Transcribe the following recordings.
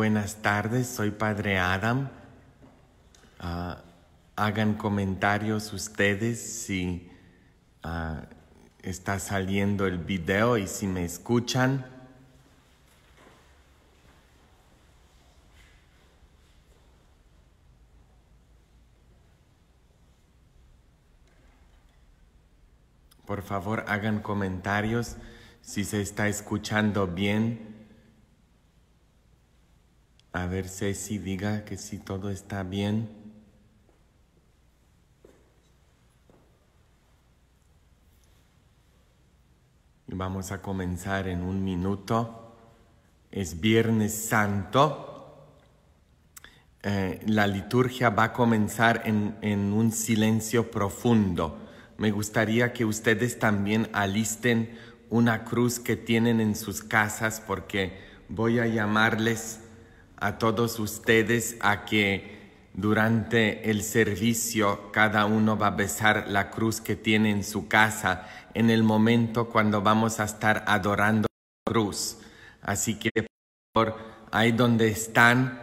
Buenas tardes, soy Padre Adam. Hagan comentarios ustedes si está saliendo el video y si me escuchan. Por favor, hagan comentarios si se está escuchando bien. A ver, Ceci, diga que si todo está bien. Y vamos a comenzar en un minuto. Es Viernes Santo. La liturgia va a comenzar en un silencio profundo. Me gustaría que ustedes también alisten una cruz que tienen en sus casas, porque voy a llamarles a todos ustedes a que durante el servicio cada uno va a besar la cruz que tiene en su casa en el momento cuando vamos a estar adorando la cruz. Así que por favor, ahí donde están,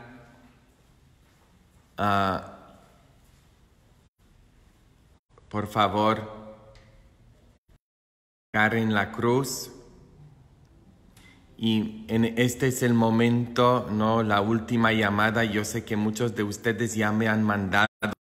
por favor, agarren la cruz. Y este es el momento, ¿no? La última llamada. Yo sé que muchos de ustedes ya me han mandado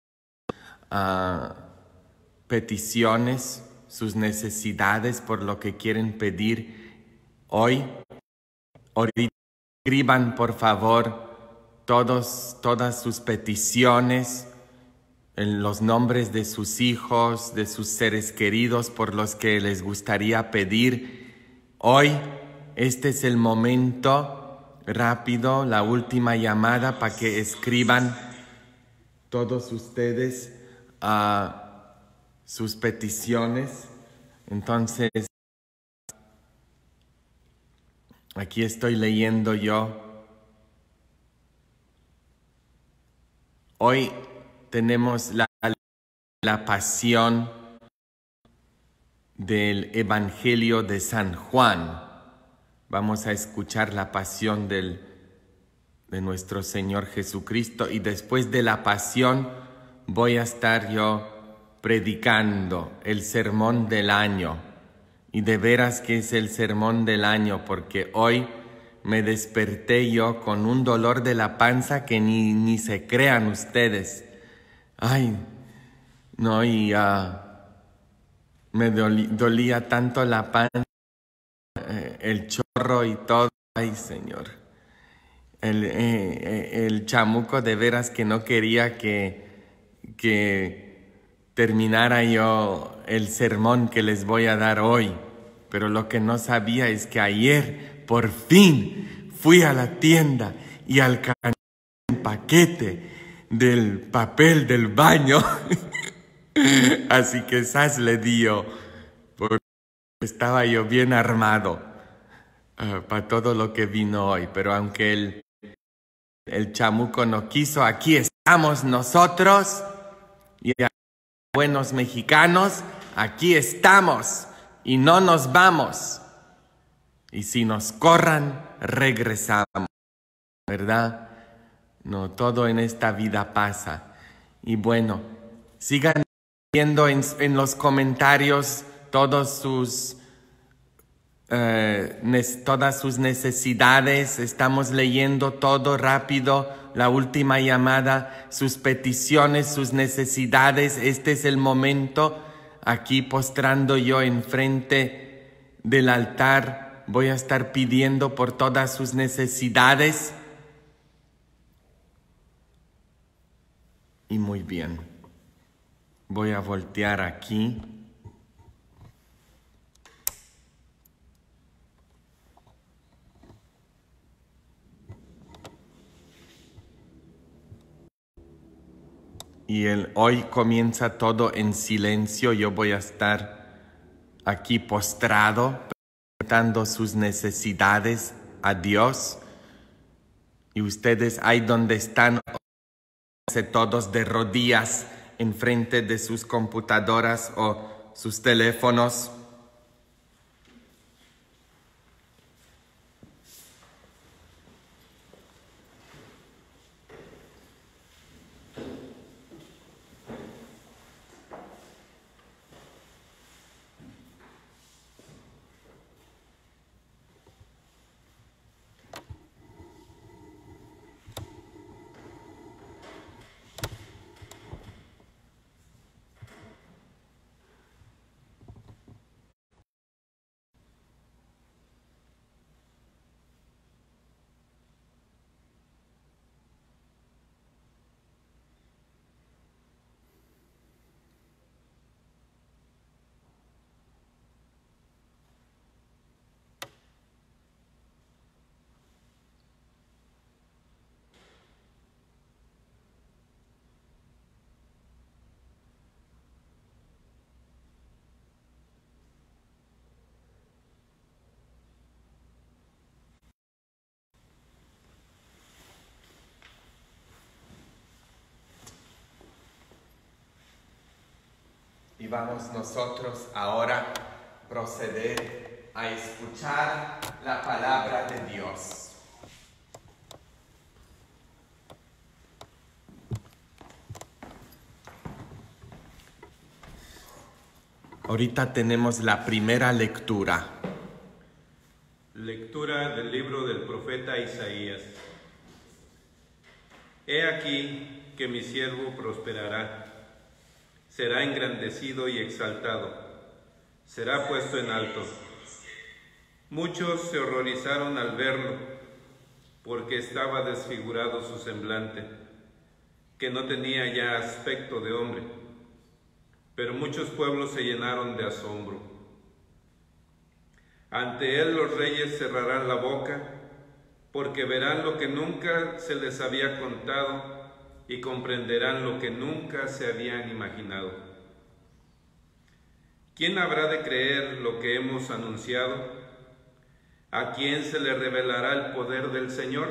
peticiones, sus necesidades, por lo que quieren pedir hoy. Ahorita escriban, por favor, todas sus peticiones, en los nombres de sus hijos, de sus seres queridos, por los que les gustaría pedir hoy. Este es el momento rápido, la última llamada para que escriban todos ustedes sus peticiones. Entonces, aquí estoy leyendo yo. Hoy tenemos la pasión del Evangelio de San Juan. Vamos a escuchar la pasión de nuestro Señor Jesucristo, y después de la pasión voy a estar yo predicando el sermón del año. Y de veras que es el sermón del año, porque hoy me desperté yo con un dolor de la panza que ni se crean ustedes. Ay, no, y me dolía tanto la panza, el chorro y todo. Ay, Señor. El chamuco de veras que no quería que terminara yo el sermón que les voy a dar hoy. Pero lo que no sabía es que ayer, por fin, fui a la tienda y alcancé un paquete del papel del baño. Así que esas le dio, porque estaba yo bien armado para todo lo que vino hoy. Pero aunque el chamuco no quiso, aquí estamos nosotros, y buenos mexicanos, aquí estamos y no nos vamos. Y si nos corran, regresamos, ¿verdad? No, todo en esta vida pasa. Y bueno, sigan viendo en los comentarios todas sus necesidades. Estamos leyendo todo rápido, la última llamada, sus peticiones, sus necesidades. Este es el momento, aquí postrando yo enfrente del altar, voy a estar pidiendo por todas sus necesidades. Y muy bien, voy a voltear aquí. Y hoy comienza todo en silencio. Yo voy a estar aquí postrado, presentando sus necesidades a Dios. Y ustedes ahí donde están, todos de rodillas enfrente de sus computadoras o sus teléfonos. vamos nosotros ahora a proceder a escuchar la palabra de Dios. Ahorita tenemos la primera lectura. Lectura del libro del profeta Isaías. He aquí que mi siervo prosperará, será engrandecido y exaltado, será puesto en alto. Muchos se horrorizaron al verlo, porque estaba desfigurado su semblante, que no tenía ya aspecto de hombre. Pero muchos pueblos se llenaron de asombro. Ante él los reyes cerrarán la boca, porque verán lo que nunca se les había contado y comprenderán lo que nunca se habían imaginado. ¿Quién habrá de creer lo que hemos anunciado? ¿A quién se le revelará el poder del Señor?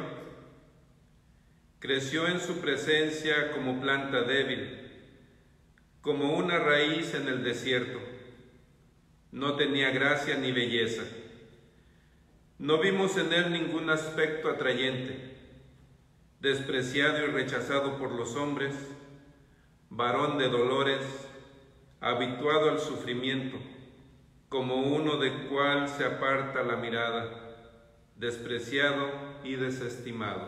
Creció en su presencia como planta débil, como una raíz en el desierto. No tenía gracia ni belleza. No vimos en él ningún aspecto atrayente. Despreciado y rechazado por los hombres, varón de dolores, habituado al sufrimiento, como uno de cual se aparta la mirada, despreciado y desestimado.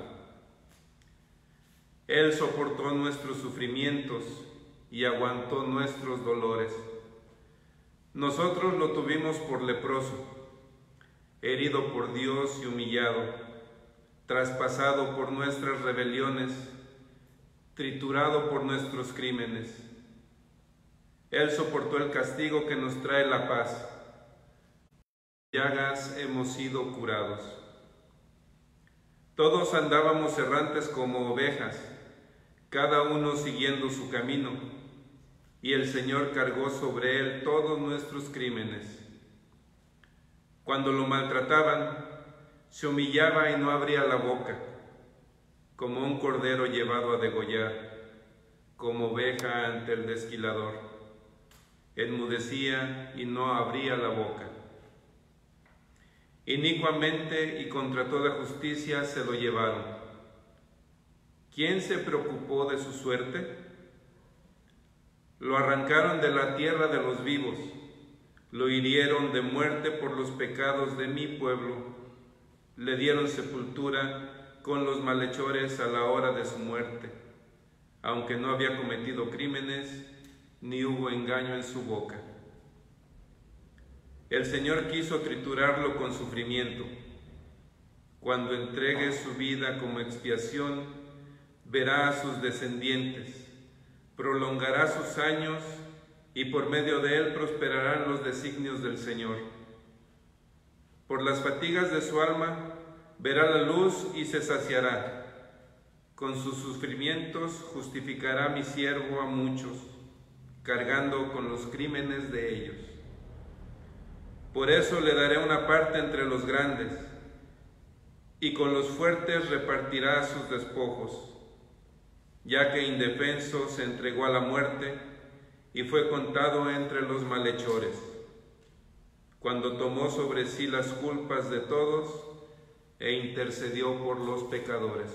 Él soportó nuestros sufrimientos y aguantó nuestros dolores. Nosotros lo tuvimos por leproso, herido por Dios y humillado, traspasado por nuestras rebeliones, triturado por nuestros crímenes. Él soportó el castigo que nos trae la paz. Llagas hemos sido curados. Todos andábamos errantes como ovejas, cada uno siguiendo su camino, y el Señor cargó sobre él todos nuestros crímenes. Cuando lo maltrataban, se humillaba y no abría la boca, como un cordero llevado a degollar, como oveja ante el desquilador. Enmudecía y no abría la boca. Inicuamente y contra toda justicia se lo llevaron. ¿Quién se preocupó de su suerte? Lo arrancaron de la tierra de los vivos, lo hirieron de muerte por los pecados de mi pueblo, le dieron sepultura con los malhechores a la hora de su muerte, aunque no había cometido crímenes, ni hubo engaño en su boca. El Señor quiso triturarlo con sufrimiento. Cuando entregue su vida como expiación, verá a sus descendientes, prolongará sus años y por medio de él prosperarán los designios del Señor. Por las fatigas de su alma verá la luz y se saciará. Con sus sufrimientos justificará mi siervo a muchos, cargando con los crímenes de ellos. Por eso le daré una parte entre los grandes, y con los fuertes repartirá sus despojos, ya que indefenso se entregó a la muerte y fue contado entre los malhechores, cuando tomó sobre sí las culpas de todos e intercedió por los pecadores.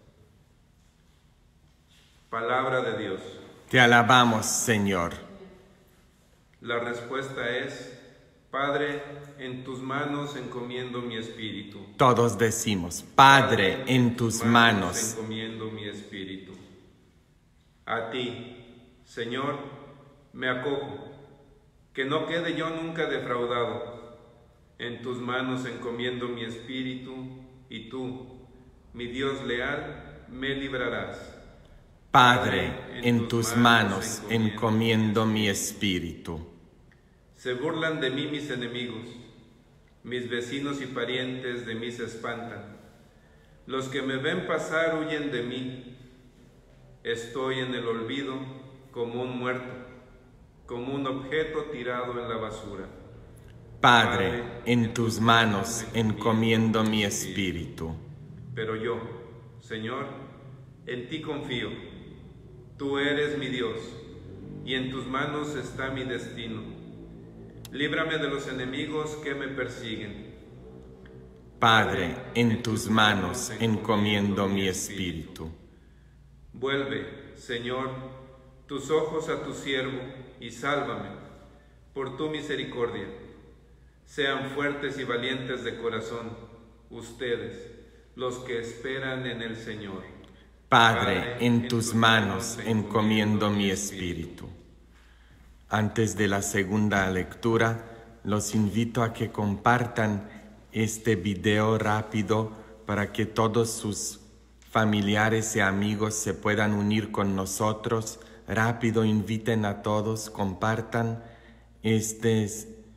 Palabra de Dios. Te alabamos, Señor. La respuesta es: Padre, en tus manos encomiendo mi espíritu. Todos decimos: Padre, en tus manos encomiendo mi espíritu. A ti, Señor, me acojo, que no quede yo nunca defraudado. En tus manos encomiendo mi espíritu, y tú, mi Dios leal, me librarás. Padre, en tus manos encomiendo mi espíritu. Se burlan de mí mis enemigos, mis vecinos y parientes de mí se espantan. Los que me ven pasar huyen de mí. Estoy en el olvido como un muerto, como un objeto tirado en la basura. Padre, en tus manos encomiendo mi espíritu. Pero yo, Señor, en ti confío. Tú eres mi Dios. y en tus manos está mi destino. Líbrame de los enemigos que me persiguen. Padre, en tus manos encomiendo mi espíritu. Vuelve, Señor, tus ojos a tu siervo y sálvame, por tu misericordia. Sean fuertes y valientes de corazón, ustedes, los que esperan en el Señor. Padre, en tus manos encomiendo mi espíritu. Antes de la segunda lectura, los invito a que compartan este video rápido para que todos sus familiares y amigos se puedan unir con nosotros. Rápido, inviten a todos, compartan este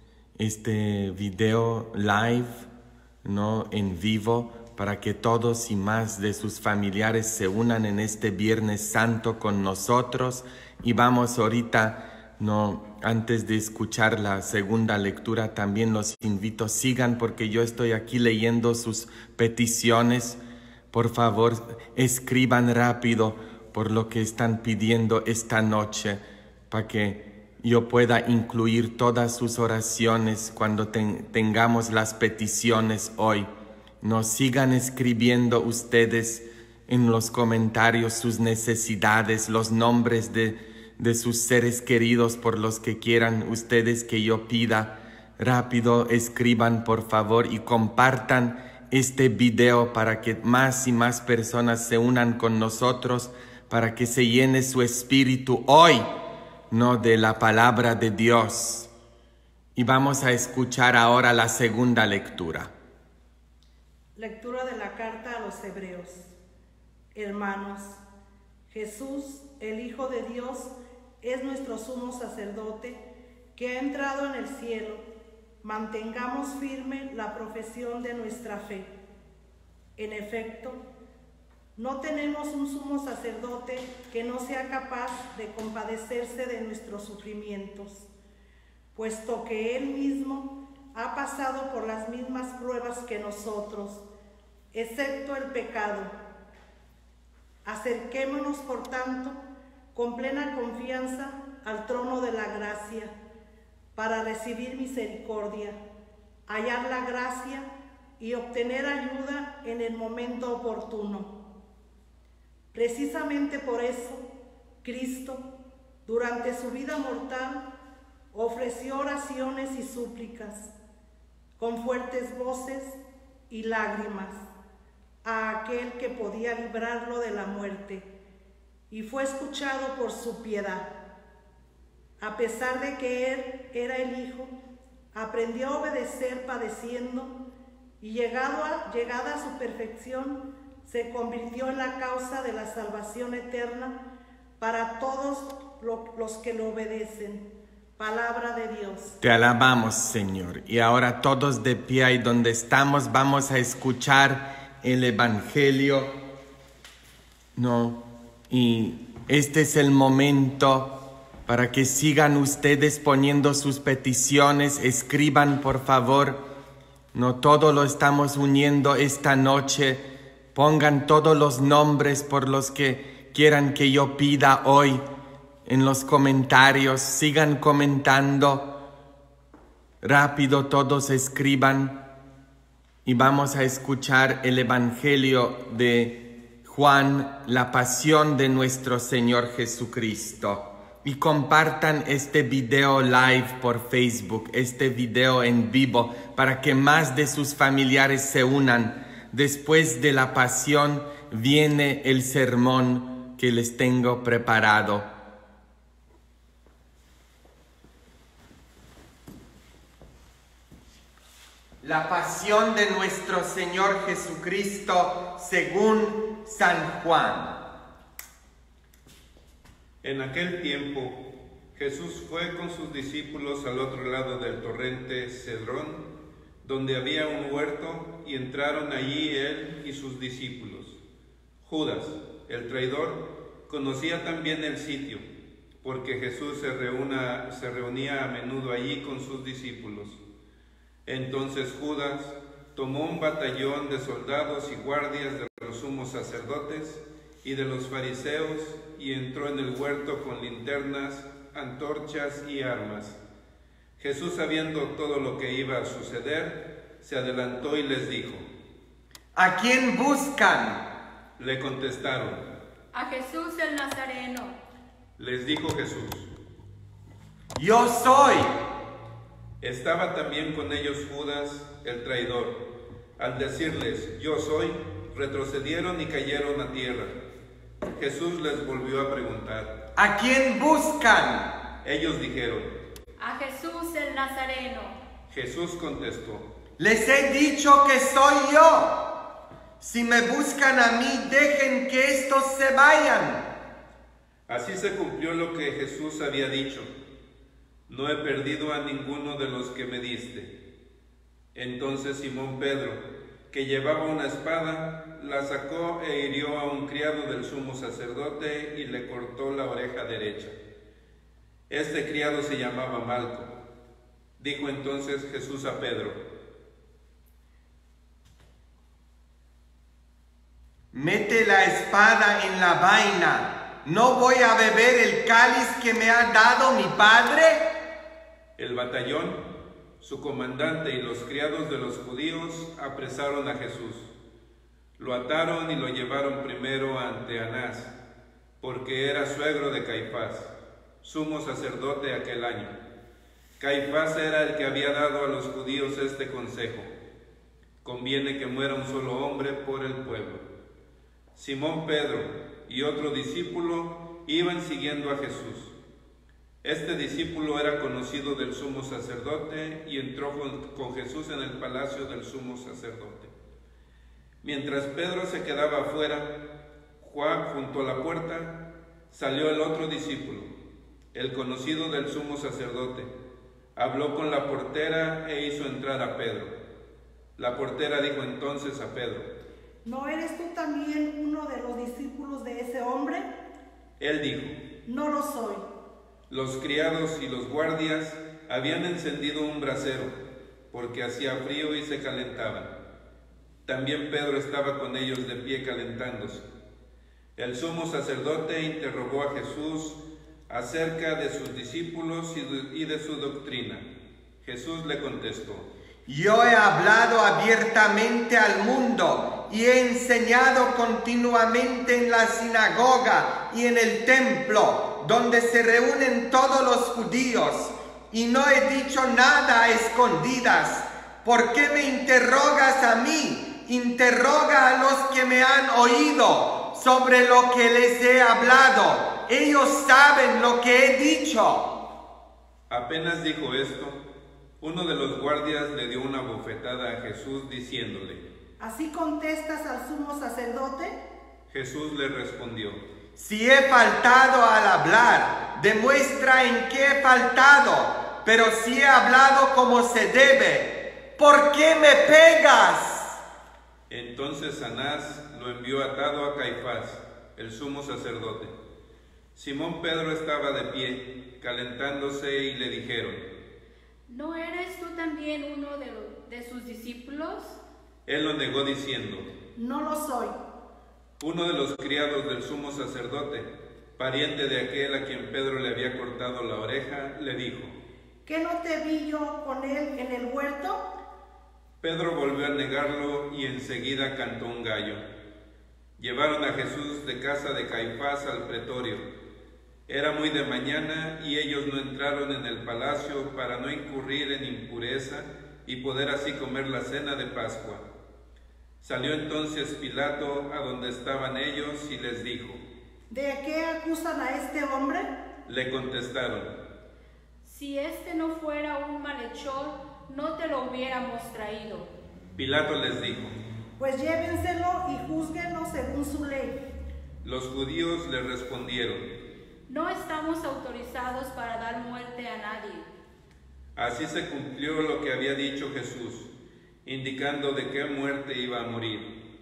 video live, ¿no? En vivo, para que todos y más de sus familiares se unan en este Viernes Santo con nosotros. Y vamos ahorita, ¿no? Antes de escuchar la segunda lectura, también los invito, sigan, porque yo estoy aquí leyendo sus peticiones. Por favor, escriban rápido por lo que están pidiendo esta noche, para que yo pueda incluir todas sus oraciones cuando tengamos las peticiones hoy. Nos sigan escribiendo ustedes en los comentarios sus necesidades, los nombres de sus seres queridos por los que quieran ustedes que yo pida. Rápido, escriban por favor y compartan este video para que más y más personas se unan con nosotros, para que se llene su espíritu hoy, ¿no? De la palabra de Dios. Y vamos a escuchar ahora la segunda lectura. Lectura de la carta a los Hebreos. Hermanos, Jesús, el Hijo de Dios, es nuestro sumo sacerdote que ha entrado en el cielo. Mantengamos firme la profesión de nuestra fe. En efecto, no tenemos un sumo sacerdote que no sea capaz de compadecerse de nuestros sufrimientos, puesto que Él mismo ha pasado por las mismas pruebas que nosotros, excepto el pecado. Acerquémonos, por tanto, con plena confianza al trono de la gracia, para recibir misericordia, hallar la gracia y obtener ayuda en el momento oportuno. Precisamente por eso, Cristo, durante su vida mortal, ofreció oraciones y súplicas, con fuertes voces y lágrimas, a aquel que podía librarlo de la muerte, y fue escuchado por su piedad. A pesar de que Él era el Hijo, aprendió a obedecer padeciendo, y llegada a su perfección, se convirtió en la causa de la salvación eterna para todos los que lo obedecen. Palabra de Dios. Te alabamos, Señor. Y ahora todos de pie ahí donde estamos vamos a escuchar el Evangelio, ¿no? Y este es el momento para que sigan ustedes poniendo sus peticiones. Escriban, por favor. No todo lo estamos uniendo esta noche. Pongan todos los nombres por los que quieran que yo pida hoy en los comentarios. Sigan comentando. Rápido todos escriban. Y vamos a escuchar el Evangelio de Juan, la pasión de nuestro Señor Jesucristo. Y compartan este video live por Facebook, este video en vivo, para que más de sus familiares se unan. Después de la pasión viene el sermón que les tengo preparado. La pasión de nuestro Señor Jesucristo según San Juan. En aquel tiempo, Jesús fue con sus discípulos al otro lado del torrente Cedrón, donde había un huerto, y entraron allí él y sus discípulos. Judas, el traidor, conocía también el sitio, porque Jesús se reunía a menudo allí con sus discípulos. Entonces Judas tomó un batallón de soldados y guardias de los sumos sacerdotes y de los fariseos, y entró en el huerto con linternas antorchas y armas. Jesús, sabiendo todo lo que iba a suceder, se adelantó y les dijo: ¿A quién buscan? Le contestaron: A Jesús el Nazareno. Les dijo Jesús: Yo soy. Estaba también con ellos Judas, el traidor. Al decirles: Yo soy, retrocedieron y cayeron a tierra. Jesús les volvió a preguntar: ¿A quién buscan? Ellos dijeron: A Jesús el Nazareno. Jesús contestó: Les he dicho que soy yo. Si me buscan a mí, dejen que estos se vayan. Así se cumplió lo que Jesús había dicho: No he perdido a ninguno de los que me diste. Entonces Simón Pedro, que llevaba una espada, la sacó e hirió a un criado del sumo sacerdote y le cortó la oreja derecha. Este criado se llamaba Malco. Dijo entonces Jesús a Pedro: Mete la espada en la vaina. ¿No voy a beber el cáliz que me ha dado mi padre? El batallón, su comandante y los criados de los judíos apresaron a Jesús. Lo ataron y lo llevaron primero ante Anás, porque era suegro de Caifás, sumo sacerdote aquel año. Caifás era el que había dado a los judíos este consejo: conviene que muera un solo hombre por el pueblo. Simón Pedro y otro discípulo iban siguiendo a Jesús. Este discípulo era conocido del sumo sacerdote y entró con Jesús en el palacio del sumo sacerdote. Mientras Pedro se quedaba afuera, junto a la puerta, salió el otro discípulo, el conocido del sumo sacerdote. Habló con la portera e hizo entrar a Pedro. La portera dijo entonces a Pedro: ¿No eres tú también uno de los discípulos de ese hombre? Él dijo: No lo soy. Los criados y los guardias habían encendido un brasero, porque hacía frío y se calentaban. También Pedro estaba con ellos de pie calentándose. El sumo sacerdote interrogó a Jesús acerca de sus discípulos y de su doctrina. Jesús le contestó: Yo he hablado abiertamente al mundo y he enseñado continuamente en la sinagoga y en el templo, donde se reúnen todos los judíos, y no he dicho nada a escondidas. ¿Por qué me interrogas a mí? Interroga a los que me han oído sobre lo que les he hablado. Ellos saben lo que he dicho. Apenas dijo esto, uno de los guardias le dio una bofetada a Jesús diciéndole: ¿Así contestas al sumo sacerdote? Jesús le respondió: Si he faltado al hablar, demuestra en qué he faltado, pero si he hablado como se debe, ¿por qué me pegas? Entonces Anás lo envió atado a Caifás, el sumo sacerdote. Simón Pedro estaba de pie, calentándose, y le dijeron: ¿No eres tú también uno de sus discípulos? Él lo negó diciendo: No lo soy. Uno de los criados del sumo sacerdote, pariente de aquel a quien Pedro le había cortado la oreja, le dijo: ¿Qué no te vi yo con él en el huerto? Pedro volvió a negarlo y enseguida cantó un gallo. Llevaron a Jesús de casa de Caifás al pretorio. Era muy de mañana y ellos no entraron en el palacio para no incurrir en impureza y poder así comer la cena de Pascua. Salió entonces Pilato a donde estaban ellos y les dijo: ¿De qué acusan a este hombre? Le contestaron: Si este no fuera un malhechor, no te lo hubiéramos traído. Pilato les dijo: Pues llévenselo y júzguenlo según su ley. Los judíos le respondieron: No estamos autorizados para dar muerte a nadie. Así se cumplió lo que había dicho Jesús, indicando de qué muerte iba a morir.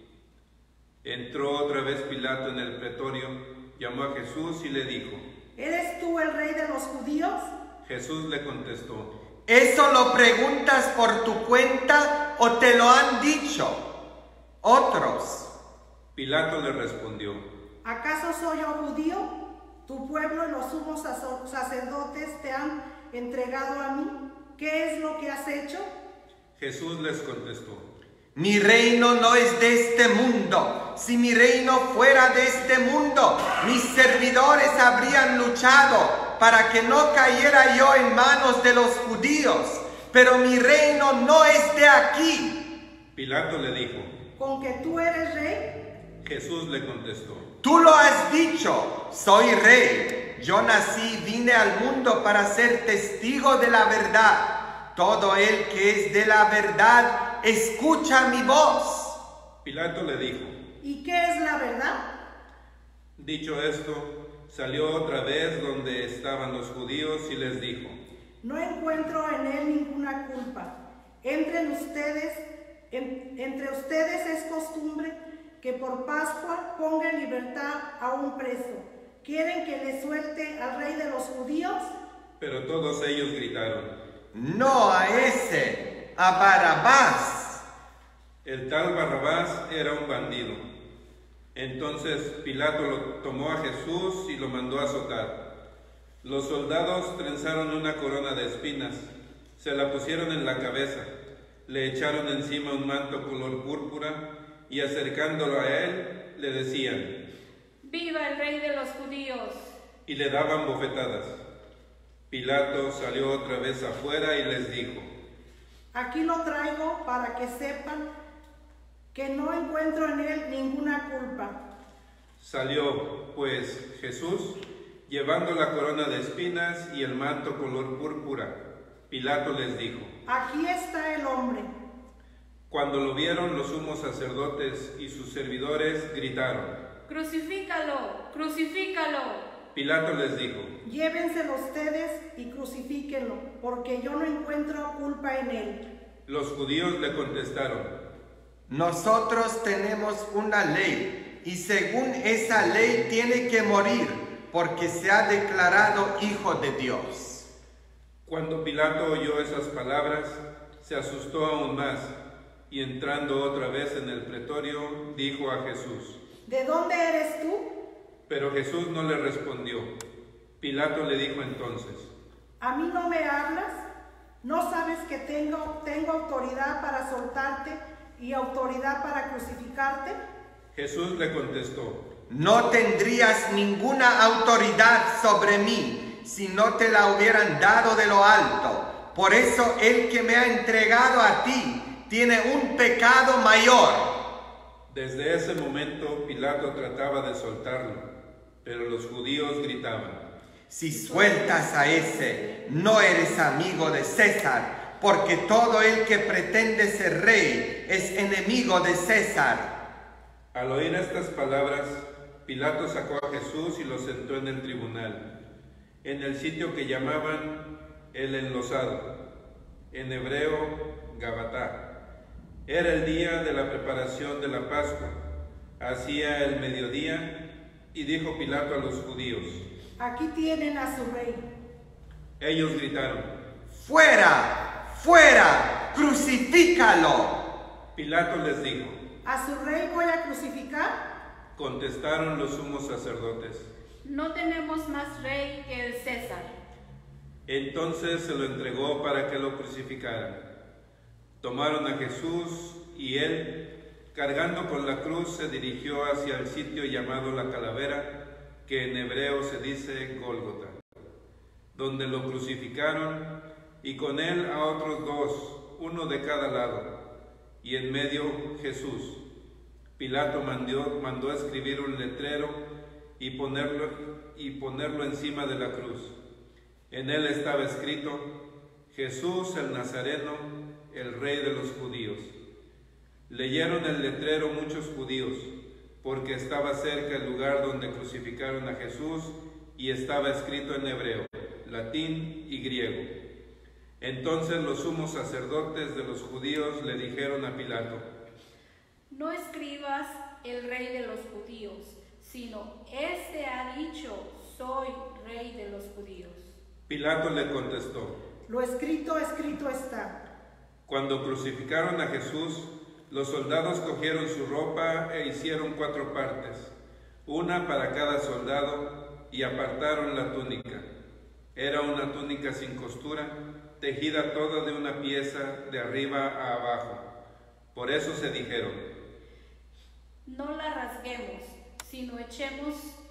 Entró otra vez Pilato en el pretorio, llamó a Jesús y le dijo: ¿Eres tú el rey de los judíos? Jesús le contestó: ¿Eso lo preguntas por tu cuenta o te lo han dicho otros? Pilato le respondió: ¿Acaso soy yo judío? tu pueblo y los sumos sacerdotes te han entregado a mí. ¿Qué es lo que has hecho? Jesús les contestó: Mi reino no es de este mundo. Si mi reino fuera de este mundo, mis servidores habrían luchado para que no cayera yo en manos de los judíos. Pero mi reino no es de aquí. Pilato le dijo: ¿Con que tú eres rey? Jesús le contestó: Tú lo has dicho, soy rey. Yo nací, vine al mundo para ser testigo de la verdad. Todo el que es de la verdad, escucha mi voz. Pilato le dijo: ¿Y qué es la verdad? Dicho esto, salió otra vez donde estaban los judíos y les dijo: No encuentro en él ninguna culpa. Entre ustedes es costumbre que por Pascua ponga en libertad a un preso. ¿Quieren que le suelte al rey de los judíos? Pero todos ellos gritaron: No a ese, a Barrabás. El tal Barrabás era un bandido. Entonces Pilato lo tomó a Jesús y lo mandó a azotar. Los soldados trenzaron una corona de espinas, se la pusieron en la cabeza, le echaron encima un manto color púrpura y acercándolo a él le decían: ¡Viva el rey de los judíos! Y le daban bofetadas. Pilato salió otra vez afuera y les dijo: Aquí lo traigo para que sepan que no encuentro en él ninguna culpa. Salió, pues, Jesús, llevando la corona de espinas y el manto color púrpura. Pilato les dijo: Aquí está el hombre. Cuando lo vieron, los sumos sacerdotes y sus servidores gritaron: ¡Crucifícalo! ¡Crucifícalo! Pilato les dijo: Llévenselo ustedes y crucifíquenlo, porque yo no encuentro culpa en él. Los judíos le contestaron: Nosotros tenemos una ley, y según esa ley tiene que morir, porque se ha declarado hijo de Dios. Cuando Pilato oyó esas palabras, se asustó aún más, y entrando otra vez en el pretorio, dijo a Jesús: ¿De dónde eres tú? Pero Jesús no le respondió. Pilato le dijo entonces: ¿A mí no me hablas? ¿No sabes que tengo autoridad para soltarte y autoridad para crucificarte? Jesús le contestó: No tendrías ninguna autoridad sobre mí si no te la hubieran dado de lo alto. Por eso el que me ha entregado a ti tiene un pecado mayor. Desde ese momento Pilato trataba de soltarlo, pero los judíos gritaban: Si sueltas a ese, no eres amigo de César, porque todo el que pretende ser rey es enemigo de César. Al oír estas palabras, Pilato sacó a Jesús y lo sentó en el tribunal, en el sitio que llamaban el Enlosado, en hebreo Gabatá. Era el día de la preparación de la Pascua, hacía el mediodía, y dijo Pilato a los judíos: Aquí tienen a su rey. Ellos gritaron: ¡Fuera! ¡Fuera! ¡Crucifícalo! Pilato les dijo: ¿A su rey voy a crucificar? Contestaron los sumos sacerdotes: No tenemos más rey que el César. Entonces se lo entregó para que lo crucificaran. Tomaron a Jesús y él, cargando con la cruz, se dirigió hacia el sitio llamado la Calavera, que en hebreo se dice Gólgota, donde lo crucificaron, y con él a otros dos, uno de cada lado, y en medio Jesús. Pilato mandó escribir un letrero y ponerlo encima de la cruz. En él estaba escrito: Jesús el Nazareno, el rey de los judíos. Leyeron el letrero muchos judíos, porque estaba cerca el lugar donde crucificaron a Jesús y estaba escrito en hebreo, latín y griego. Entonces los sumos sacerdotes de los judíos le dijeron a Pilato: No escribas el rey de los judíos, sino este ha dicho: soy rey de los judíos. Pilato le contestó: Lo escrito, escrito está. Cuando crucificaron a Jesús, los soldados cogieron su ropa e hicieron 4 partes, una para cada soldado, y apartaron la túnica. Era una túnica sin costura, tejida toda de una pieza de arriba a abajo. Por eso se dijeron: no la rasguemos, sino echemos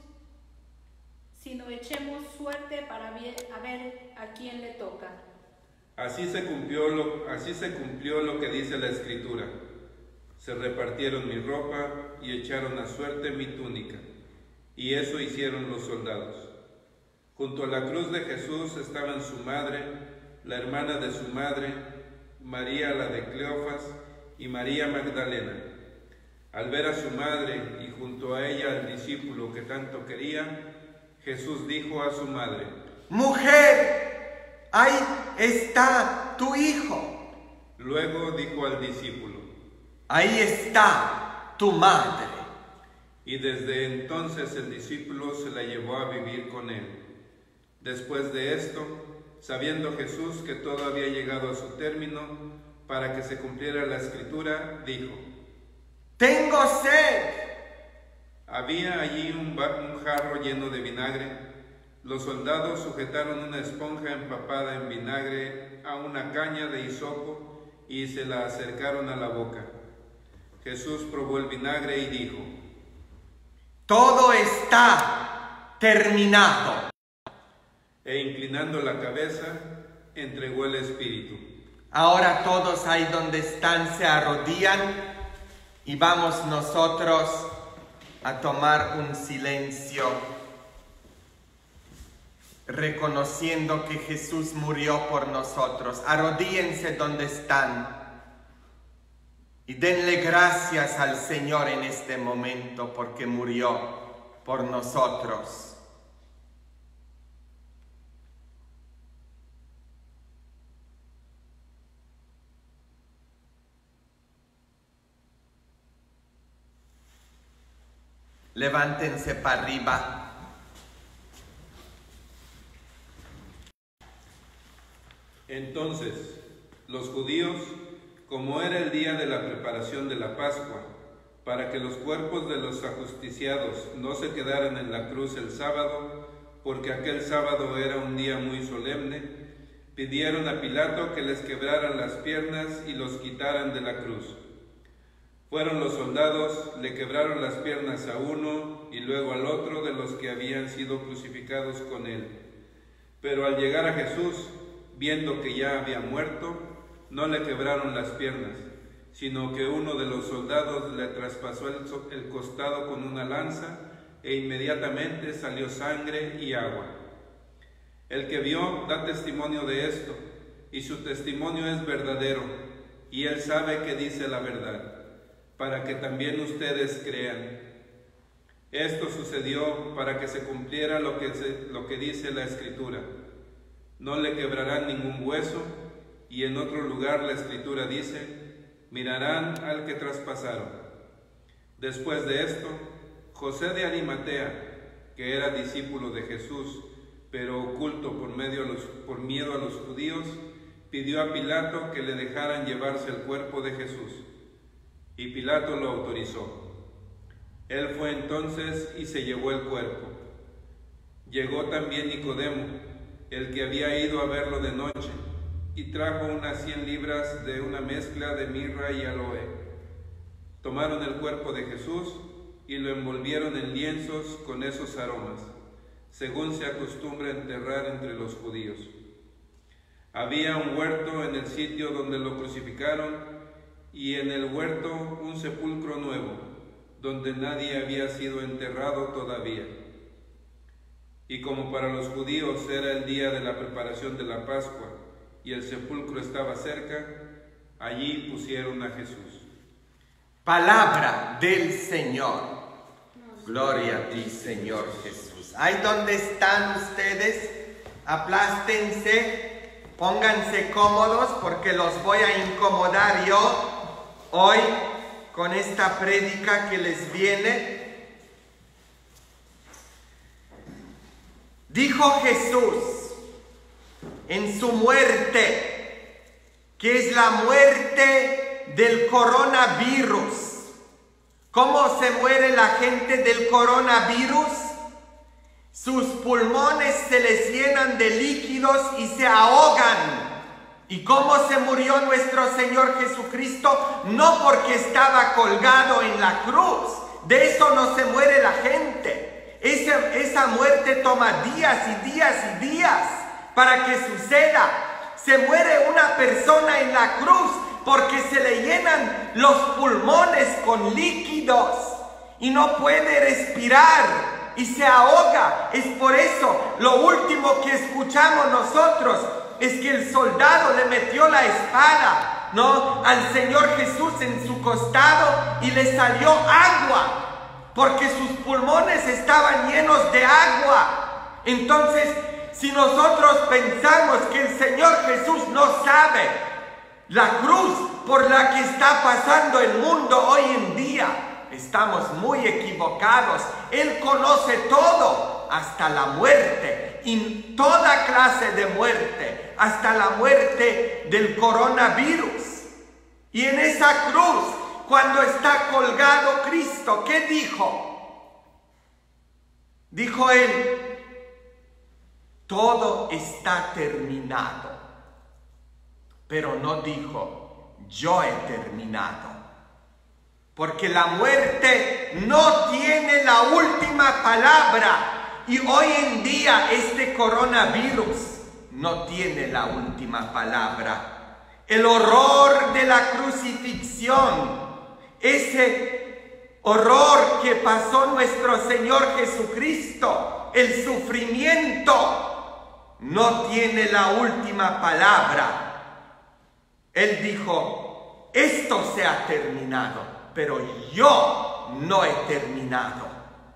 suerte para ver a quién le toca. Así se cumplió lo que dice la Escritura. Se repartieron mi ropa y echaron a suerte mi túnica. Y eso hicieron los soldados. Junto a la cruz de Jesús estaban su madre, la hermana de su madre, María la de Cleofas y María Magdalena. Al ver a su madre y junto a ella al discípulo que tanto quería, Jesús dijo a su madre: Mujer, ahí está tu hijo. Luego dijo al discípulo: ahí está tu madre. Y desde entonces el discípulo se la llevó a vivir con él. Después de esto, sabiendo Jesús que todo había llegado a su término, para que se cumpliera la Escritura, dijo: ¡tengo sed! Había allí un jarro lleno de vinagre. Los soldados sujetaron una esponja empapada en vinagre a una caña de hisopo y se la acercaron a la boca. Jesús probó el vinagre y dijo: todo está terminado. E inclinando la cabeza, entregó el espíritu. Ahora todos ahí donde están se arrodillan y vamos nosotros a tomar un silencio, reconociendo que Jesús murió por nosotros. Arrodíllense donde están y denle gracias al Señor en este momento porque murió por nosotros. Levántense para arriba. Entonces, los judíos, como era el día de la preparación de la Pascua, para que los cuerpos de los ajusticiados no se quedaran en la cruz el sábado, porque aquel sábado era un día muy solemne, pidieron a Pilato que les quebraran las piernas y los quitaran de la cruz. Fueron los soldados, le quebraron las piernas a uno y luego al otro de los que habían sido crucificados con él. Pero al llegar a Jesús, viendo que ya había muerto, no le quebraron las piernas, sino que uno de los soldados le traspasó el costado con una lanza e inmediatamente salió sangre y agua. El que vio da testimonio de esto, y su testimonio es verdadero, y él sabe que dice la verdad, para que también ustedes crean. Esto sucedió para que se cumpliera lo que dice la Escritura: no le quebrarán ningún hueso. Y en otro lugar la Escritura dice: mirarán al que traspasaron. Después de esto, José de Arimatea, que era discípulo de Jesús, pero oculto por miedo a los judíos, pidió a Pilato que le dejaran llevarse el cuerpo de Jesús. Y Pilato lo autorizó. Él fue entonces y se llevó el cuerpo. Llegó también Nicodemo, el que había ido a verlo de noche, y trajo unas 100 libras de una mezcla de mirra y aloe. Tomaron el cuerpo de Jesús y lo envolvieron en lienzos con esos aromas, según se acostumbra enterrar entre los judíos. Había un huerto en el sitio donde lo crucificaron, y en el huerto un sepulcro nuevo, donde nadie había sido enterrado todavía. Y como para los judíos era el día de la preparación de la Pascua, y el sepulcro estaba cerca, allí pusieron a Jesús. Palabra del Señor. Gloria a ti, Señor Jesús. Ahí donde están ustedes, aplástense, pónganse cómodos porque los voy a incomodar yo hoy con esta prédica que les viene. Dijo Jesús en su muerte, que es la muerte del coronavirus. ¿Cómo se muere la gente del coronavirus? Sus pulmones se les llenan de líquidos y se ahogan. ¿Y cómo se murió nuestro Señor Jesucristo? No porque estaba colgado en la cruz. De eso no se muere la gente. Esa muerte toma días y días y días para que suceda. Se muere una persona en la cruz porque se le llenan los pulmones con líquidos y no puede respirar y se ahoga. Es por eso lo último que escuchamos nosotros es que el soldado le metió la espada, ¿no?, al Señor Jesús en su costado y le salió agua, porque sus pulmones estaban llenos de agua. Entonces, si nosotros pensamos que el Señor Jesús no sabe la cruz por la que está pasando el mundo hoy en día, estamos muy equivocados. Él conoce todo, hasta la muerte, y toda clase de muerte, hasta la muerte del coronavirus. Y en esa cruz, cuando está colgado Cristo, ¿qué dijo? Dijo él: todo está terminado. Pero no dijo: yo he terminado. Porque la muerte no tiene la última palabra. Y hoy en día este coronavirus no tiene la última palabra. El horror de la crucifixión, ese horror que pasó nuestro Señor Jesucristo, el sufrimiento, no tiene la última palabra. Él dijo: esto se ha terminado, pero yo no he terminado.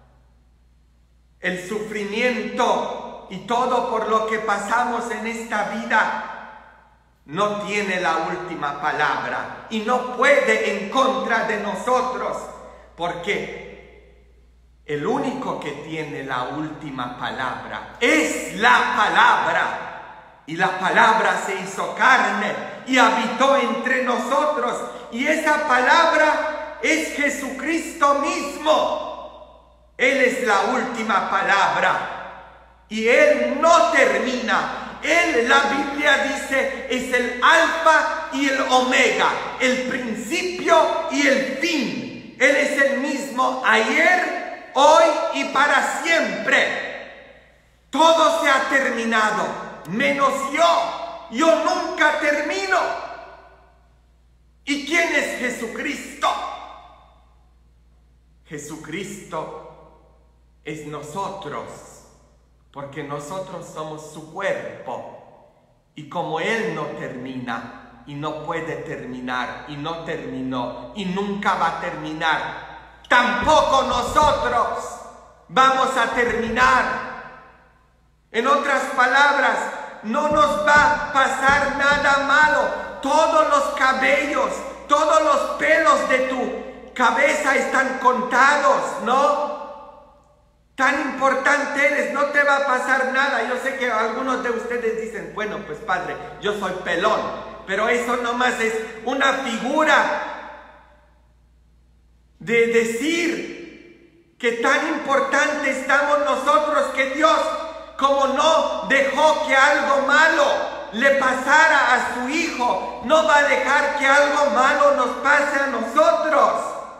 El sufrimiento y todo por lo que pasamos en esta vida no tiene la última palabra y no puede en contra de nosotros, porque el único que tiene la última palabra es la palabra. Y la palabra se hizo carne y habitó entre nosotros. Y esa palabra es Jesucristo mismo. Él es la última palabra. Y Él no termina. Él, la Biblia dice, es el alfa y el omega, el principio y el fin. Él es el mismo ayer, hoy y para siempre. Todo se ha terminado, menos yo. Yo nunca termino. ¿Y quién es Jesucristo? Jesucristo es nosotros, porque nosotros somos su cuerpo. Y como Él no termina y no puede terminar y no terminó y nunca va a terminar, tampoco nosotros vamos a terminar. En otras palabras, no nos va a pasar nada malo. Todos los cabellos, todos los pelos de tu cabeza están contados, ¿no? Tan importante eres, no te va a pasar nada. Yo sé que algunos de ustedes dicen: bueno, pues padre, yo soy pelón. Pero eso nomás es una figura de decir que tan importante estamos nosotros, que Dios, como no dejó que algo malo le pasara a su Hijo, no va a dejar que algo malo nos pase a nosotros.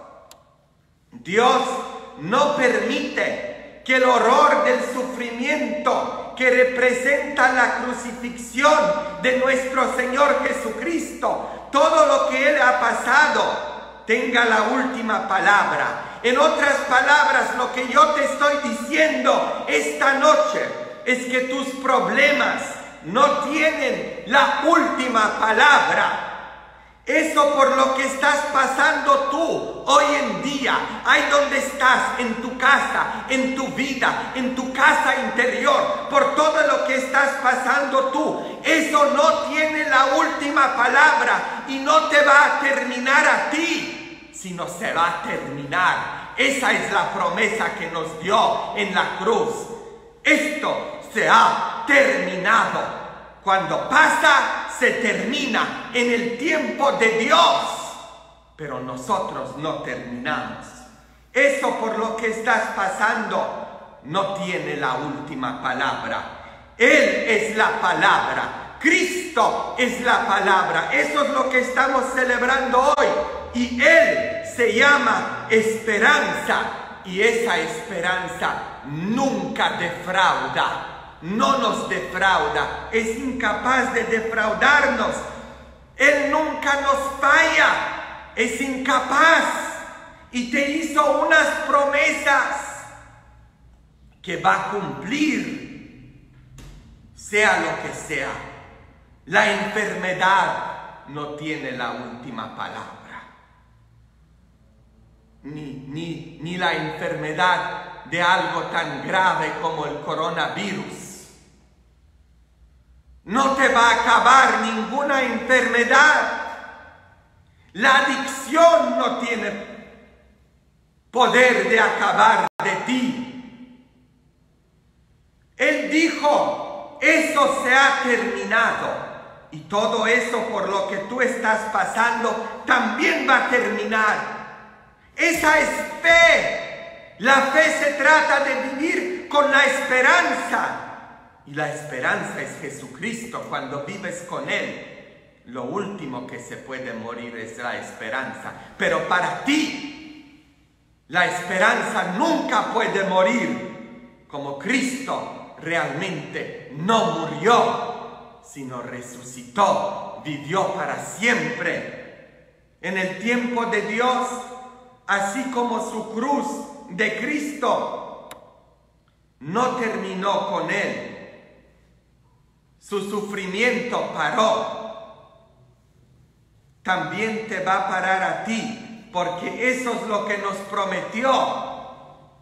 Dios no permite que el horror del sufrimiento que representa la crucifixión de nuestro Señor Jesucristo, todo lo que Él ha pasado, tenga la última palabra. En otras palabras, lo que yo te estoy diciendo esta noche es que tus problemas no tienen la última palabra. Eso por lo que estás pasando tú hoy en día, ahí donde estás, en tu casa, en tu vida, en tu casa interior, por todo lo que estás pasando tú, eso no tiene la última palabra y no te va a terminar a ti, sino se va a terminar. Esa es la promesa que nos dio en la cruz. Esto se ha terminado. Cuando pasa, se termina en el tiempo de Dios, pero nosotros no terminamos. Eso por lo que estás pasando no tiene la última palabra. Él es la palabra. Cristo es la palabra. Eso es lo que estamos celebrando hoy. Y Él se llama esperanza. Y esa esperanza nunca defrauda. No nos defrauda. Es incapaz de defraudarnos. Él nunca nos falla. Es incapaz. Y te hizo unas promesas que va a cumplir, sea lo que sea. La enfermedad no tiene la última palabra. Ni la enfermedad de algo tan grave como el coronavirus. No te va a acabar ninguna enfermedad. La adicción no tiene poder de acabar de ti. Él dijo, eso se ha terminado. Y todo eso por lo que tú estás pasando también va a terminar. Esa es fe. La fe se trata de vivir con la esperanza. Y la esperanza es Jesucristo. Cuando vives con Él, lo último que se puede morir es la esperanza. Pero para ti, la esperanza nunca puede morir. Como Cristo realmente no murió, sino resucitó, vivió para siempre. En el tiempo de Dios, así como su cruz de Cristo no terminó con Él. Su sufrimiento paró. También te va a parar a ti, porque eso es lo que nos prometió.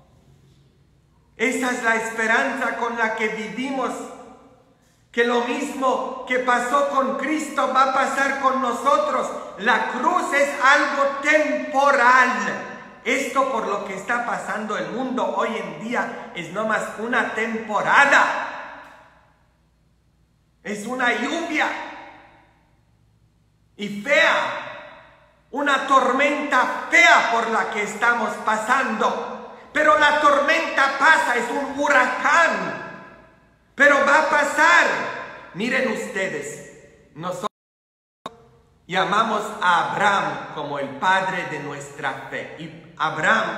Esa es la esperanza con la que vivimos. Que lo mismo que pasó con Cristo va a pasar con nosotros. La cruz es algo temporal. Esto por lo que está pasando el mundo hoy en día es nomás una temporada. Es una lluvia y fea, una tormenta fea por la que estamos pasando. Pero la tormenta pasa, es un huracán, pero va a pasar. Miren ustedes, nosotros llamamos a Abraham como el padre de nuestra fe. Y Abraham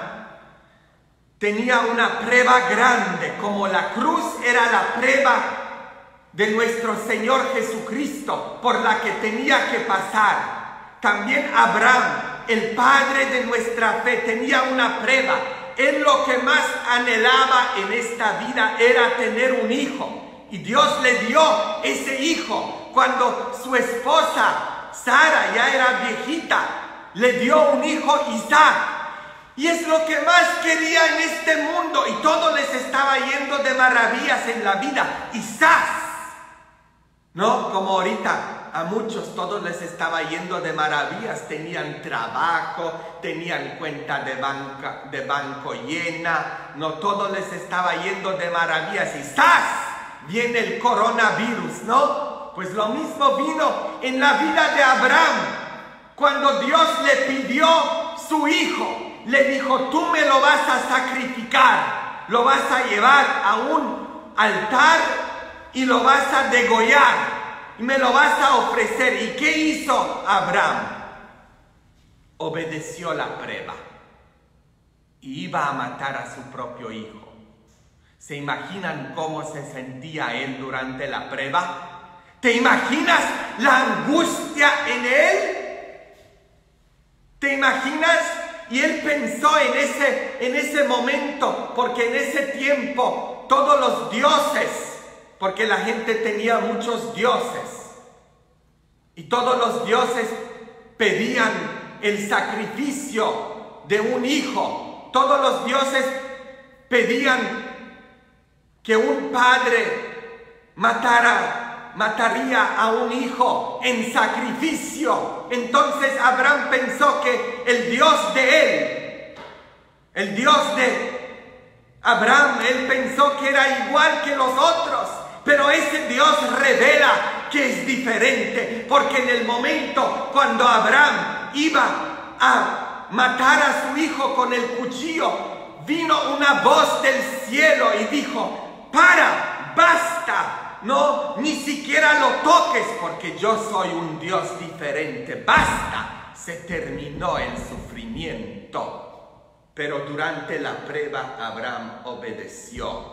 tenía una prueba grande, como la cruz era la prueba de nuestro Señor Jesucristo, por la que tenía que pasar. También Abraham, el padre de nuestra fe, tenía una prueba. Él lo que más anhelaba en esta vida era tener un hijo. Y Dios le dio ese hijo. Cuando su esposa Sara ya era viejita, le dio un hijo, Isaac. Y es lo que más quería en este mundo. Y todo les estaba yendo de maravillas en la vida. Isaac. No, como ahorita a muchos todos les estaba yendo de maravillas, tenían trabajo, tenían cuenta de banco llena, no, todo les estaba yendo de maravillas. Y ¡zas! Viene el coronavirus, ¿no? Pues lo mismo vino en la vida de Abraham. Cuando Dios le pidió su hijo, le dijo, tú me lo vas a sacrificar, lo vas a llevar a un altar y lo vas a degollar y me lo vas a ofrecer. ¿Y qué hizo Abraham? Obedeció la prueba y iba a matar a su propio hijo. ¿Se imaginan cómo se sentía él durante la prueba? ¿Te imaginas la angustia en él? ¿Te imaginas? Y él pensó en ese momento, porque en ese tiempo todos los dioses, porque la gente tenía muchos dioses, y todos los dioses pedían el sacrificio de un hijo. Todos los dioses pedían que un padre mataría a un hijo en sacrificio. Entonces Abraham pensó que el Dios de él, el Dios de Abraham, él pensó que era igual que los otros. Pero ese Dios revela que es diferente, porque en el momento cuando Abraham iba a matar a su hijo con el cuchillo, vino una voz del cielo y dijo: para, basta, no, ni siquiera lo toques, porque yo soy un Dios diferente, basta, se terminó el sufrimiento. Pero durante la prueba Abraham obedeció,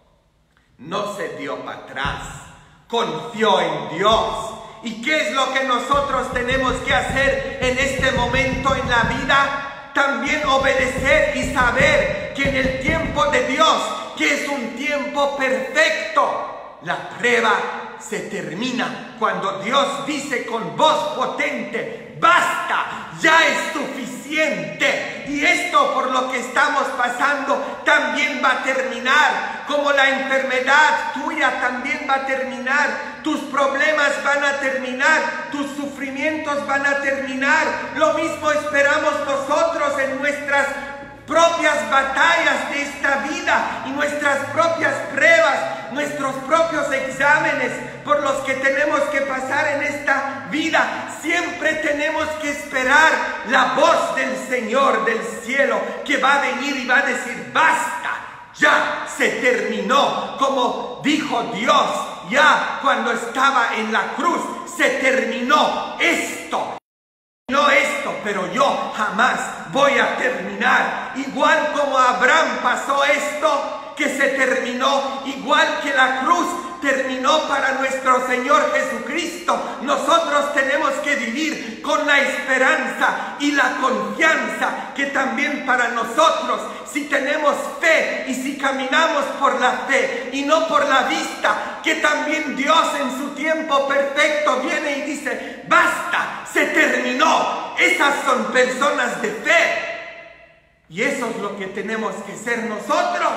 no se dio para atrás, confió en Dios. ¿Y qué es lo que nosotros tenemos que hacer en este momento en la vida? También obedecer y saber que en el tiempo de Dios, que es un tiempo perfecto, la prueba se termina cuando Dios dice con voz potente: basta, ya es suficiente. Y esto, por lo que estamos pasando, también va a terminar. Como la enfermedad tuya también va a terminar. Tus problemas van a terminar. Tus sufrimientos van a terminar. Lo mismo esperamos nosotros en nuestras propias batallas de esta vida y nuestras propias pruebas, nuestros propios exámenes por los que tenemos que pasar en esta vida. Siempre tenemos que esperar la voz del Señor del cielo, que va a venir y va a decir: basta, ya se terminó. Como dijo Dios ya cuando estaba en la cruz: se terminó esto. No esto, pero yo jamás voy a terminar. Igual como Abraham pasó esto, que se terminó, igual que la cruz terminó para nuestro Señor Jesucristo, nosotros tenemos que vivir con la esperanza y la confianza que también para nosotros, si tenemos fe y si caminamos por la fe y no por la vista, que también Dios en su tiempo perfecto viene y dice: basta, se terminó. Esas son personas de fe. Y eso es lo que tenemos que ser nosotros.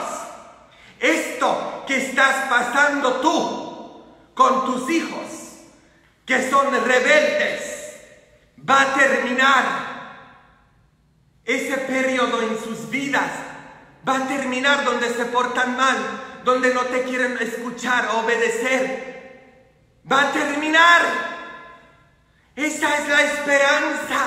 Esto que estás pasando tú con tus hijos, que son rebeldes, va a terminar. Ese periodo en sus vidas va a terminar donde se portan mal, donde no te quieren escuchar, obedecer. Va a terminar. Esa es la esperanza.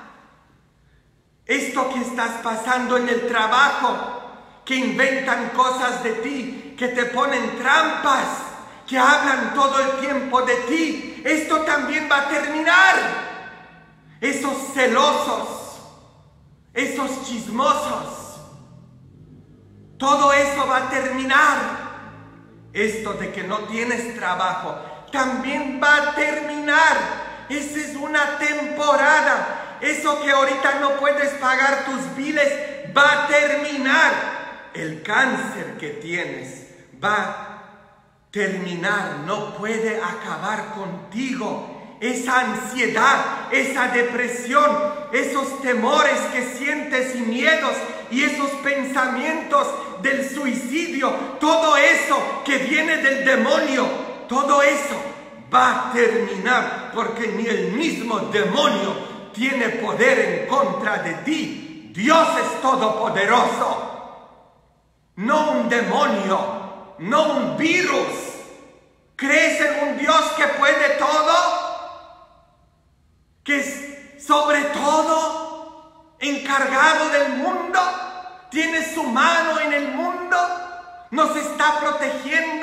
Esto que estás pasando en el trabajo, que inventan cosas de ti, que te ponen trampas, que hablan todo el tiempo de ti, esto también va a terminar. Esos celosos, esos chismosos, todo eso va a terminar. Esto de que no tienes trabajo también va a terminar. Esa es una temporada. Eso que ahorita no puedes pagar tus biles va a terminar. El cáncer que tienes va a terminar, no puede acabar contigo. Esa ansiedad, esa depresión, esos temores que sientes y miedos y esos pensamientos del suicidio, todo eso que viene del demonio, todo eso va a terminar, porque ni el mismo demonio tiene poder en contra de ti. Dios es todopoderoso. No un demonio, no un virus. ¿Crees en un Dios que puede todo? Que es sobre todo encargado del mundo, tiene su mano en el mundo, nos está protegiendo.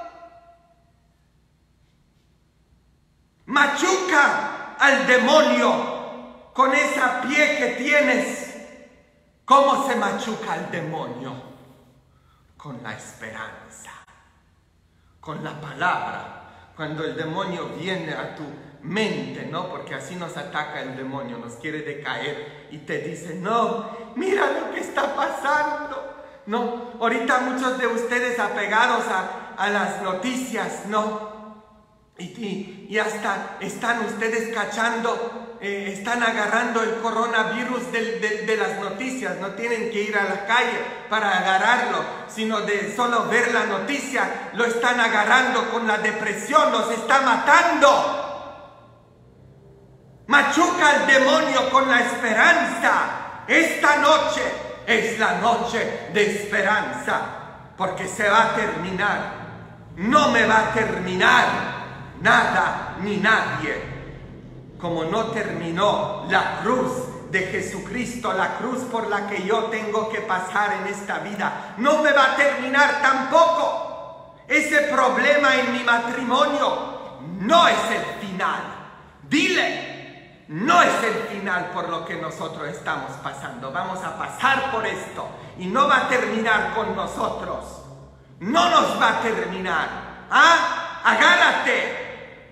Machuca al demonio con esa pie que tienes. ¿Cómo se machuca al demonio? Con la esperanza, con la palabra. Cuando el demonio viene a tu mente, ¿no? Porque así nos ataca el demonio, nos quiere decaer y te dice: no, mira lo que está pasando. No, ahorita muchos de ustedes apegados a las noticias, ¿no? Y hasta están ustedes cachando, están agarrando el coronavirus de las noticias. No tienen que ir a la calle para agarrarlo, sino de solo ver la noticia, lo están agarrando con la depresión, los está matando. Machuca al demonio con la esperanza. Esta noche es la noche de esperanza, porque se va a terminar. No me va a terminar nada ni nadie, como no terminó la cruz de Jesucristo, la cruz por la que yo tengo que pasar en esta vida, no me va a terminar tampoco. Ese problema en mi matrimonio no es el final. Dile, no es el final por lo que nosotros estamos pasando. Vamos a pasar por esto y no va a terminar con nosotros. No nos va a terminar. Agárrate.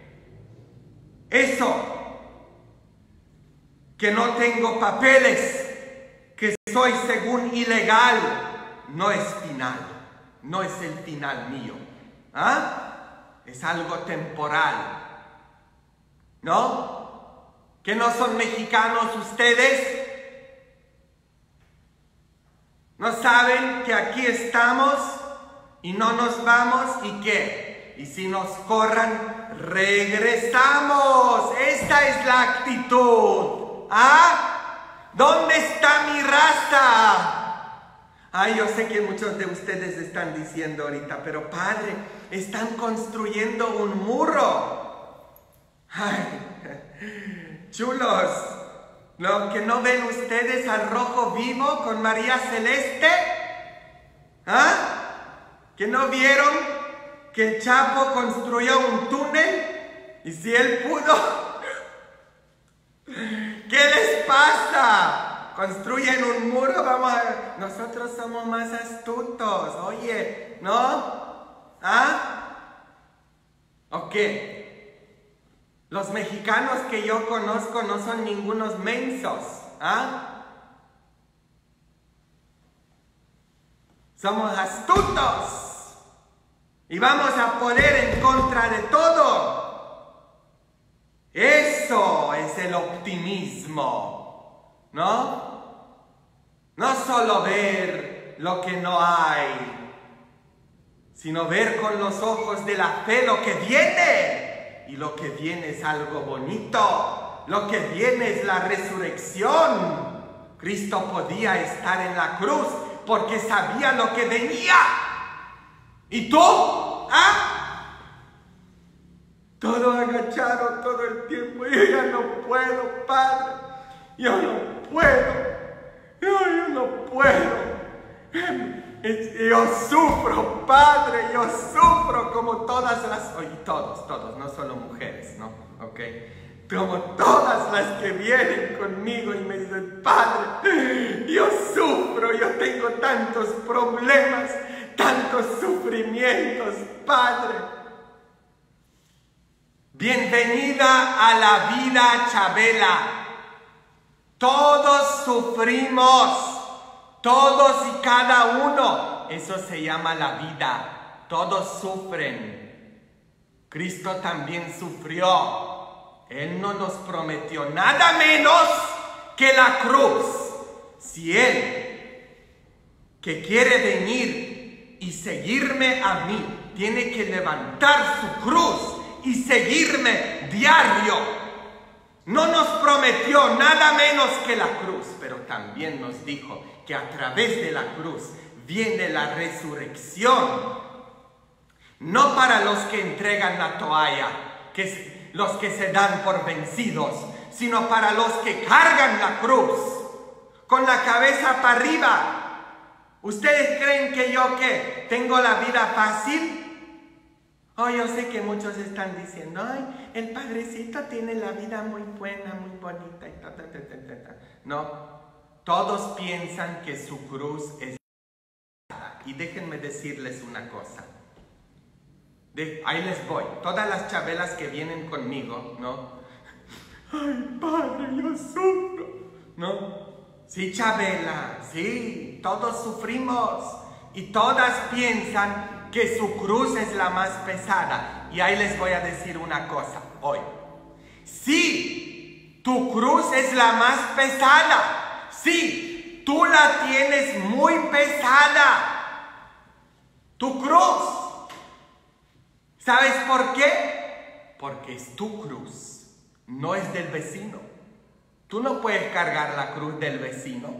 Eso, que no tengo papeles, que soy según ilegal, no es final, no es el final mío. Es algo temporal, ¿no? ¿Que no son mexicanos ustedes? ¿No saben que aquí estamos y no nos vamos y qué? Y si nos corran, regresamos. Esta es la actitud. ¿Dónde está mi raza? Yo sé que muchos de ustedes están diciendo ahorita, pero padre, están construyendo un muro. Chulos, ¿no? ¿Que no ven ustedes al rojo vivo con María Celeste? ¿Que no vieron que el Chapo construyó un túnel? Y si él pudo, ¿qué les pasa? Construyen un muro, nosotros somos más astutos, oye, ¿no? Ok. Los mexicanos que yo conozco no son ningunos mensos, Somos astutos y vamos a poder en contra de todo. Eso es el optimismo, ¿no? No solo ver lo que no hay, sino ver con los ojos de la fe lo que viene. Y lo que viene es algo bonito. Lo que viene es la resurrección. Cristo podía estar en la cruz porque sabía lo que venía. ¿Y tú? Todo agachado todo el tiempo. Yo ya no puedo, Padre. Yo no puedo. Yo no puedo. Yo sufro, Padre. Yo sufro como todas las... Oye, todos, no solo mujeres, ¿no? Ok. Como todas las que vienen conmigo y me dicen, Padre, yo sufro, yo tengo tantos problemas, tantos sufrimientos, Padre. Bienvenida a la vida, Chabela. Todos sufrimos, todos y cada uno. Eso se llama la vida. Todos sufren. Cristo también sufrió. Él no nos prometió nada menos que la cruz. Si Él, que quiere venir y seguirme a mí, tiene que levantar su cruz y seguirme diario. No nos prometió nada menos que la cruz, pero también nos dijo que a través de la cruz viene la resurrección. No para los que entregan la toalla, los que se dan por vencidos, sino para los que cargan la cruz con la cabeza para arriba. ¿Ustedes creen que yo tengo la vida fácil? Yo sé que muchos están diciendo, el padrecito tiene la vida muy buena, muy bonita y ta. No, todos piensan que su cruz es pesada. Y déjenme decirles una cosa. Ahí les voy. Todas las chabelas que vienen conmigo, ¿no? Padre, yo sufro, ¿no? Sí, Chabela, sí, todos sufrimos. Y todas piensan que su cruz es la más pesada. Y ahí les voy a decir una cosa hoy. Sí, tu cruz es la más pesada. Sí, tú la tienes muy pesada. Tu cruz. ¿Sabes por qué? Porque es tu cruz, no es del vecino. Tú no puedes cargar la cruz del vecino.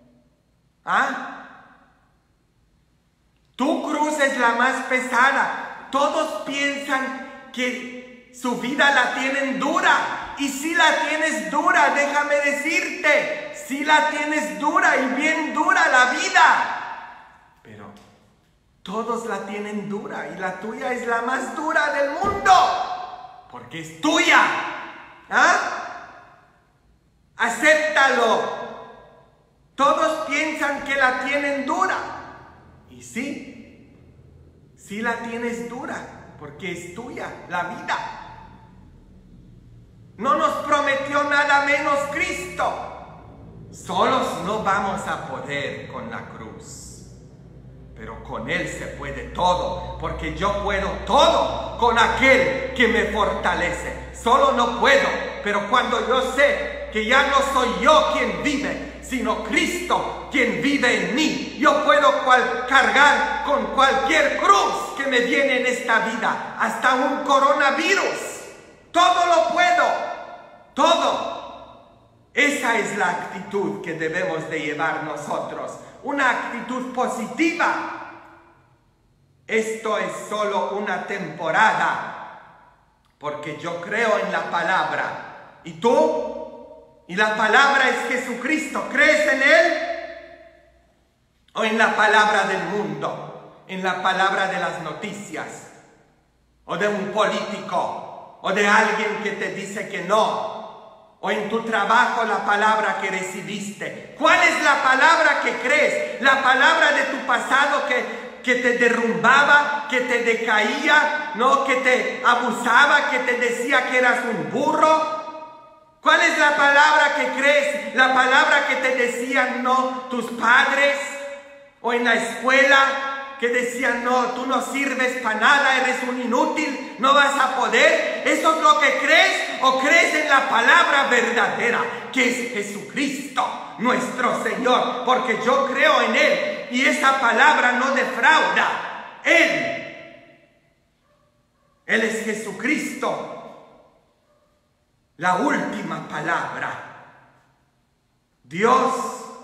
Tu cruz es la más pesada. Todos piensan que su vida la tienen dura. Y si la tienes dura, déjame decirte, sí la tienes dura y bien dura la vida, pero todos la tienen dura y la tuya es la más dura del mundo, porque es tuya. Acéptalo. Todos piensan que la tienen dura. Y sí la tienes dura, porque es tuya la vida. No nos prometió nada menos Cristo. Solos no vamos a poder con la cruz, pero con Él se puede todo, porque yo puedo todo con aquel que me fortalece. Solo no puedo, pero cuando yo sé que ya no soy yo quien vive, sino Cristo quien vive en mí, yo puedo cargar con cualquier cruz que me viene en esta vida, hasta un coronavirus. Todo lo puedo, todo. Esa es la actitud que debemos de llevar nosotros, una actitud positiva. Esto es solo una temporada, porque yo creo en la palabra. ¿Y tú? Y la palabra es Jesucristo. ¿Crees en Él? ¿O en la palabra del mundo? ¿En la palabra de las noticias? ¿O de un político? ¿O de alguien que te dice que no? ¿O en tu trabajo la palabra que recibiste? ¿Cuál es la palabra que crees? ¿La palabra de tu pasado que te derrumbaba, que te decaía, no, que te abusaba, que te decía que eras un burro? ¿Cuál es la palabra que crees? ¿La palabra que te decían no tus padres? ¿O en la escuela que decían no, tú no sirves para nada, eres un inútil, no vas a poder? ¿Eso es lo que crees? ¿O crees en la palabra verdadera, que es Jesucristo, nuestro Señor? Porque yo creo en Él y esa palabra no defrauda. Él es Jesucristo. La última palabra. Dios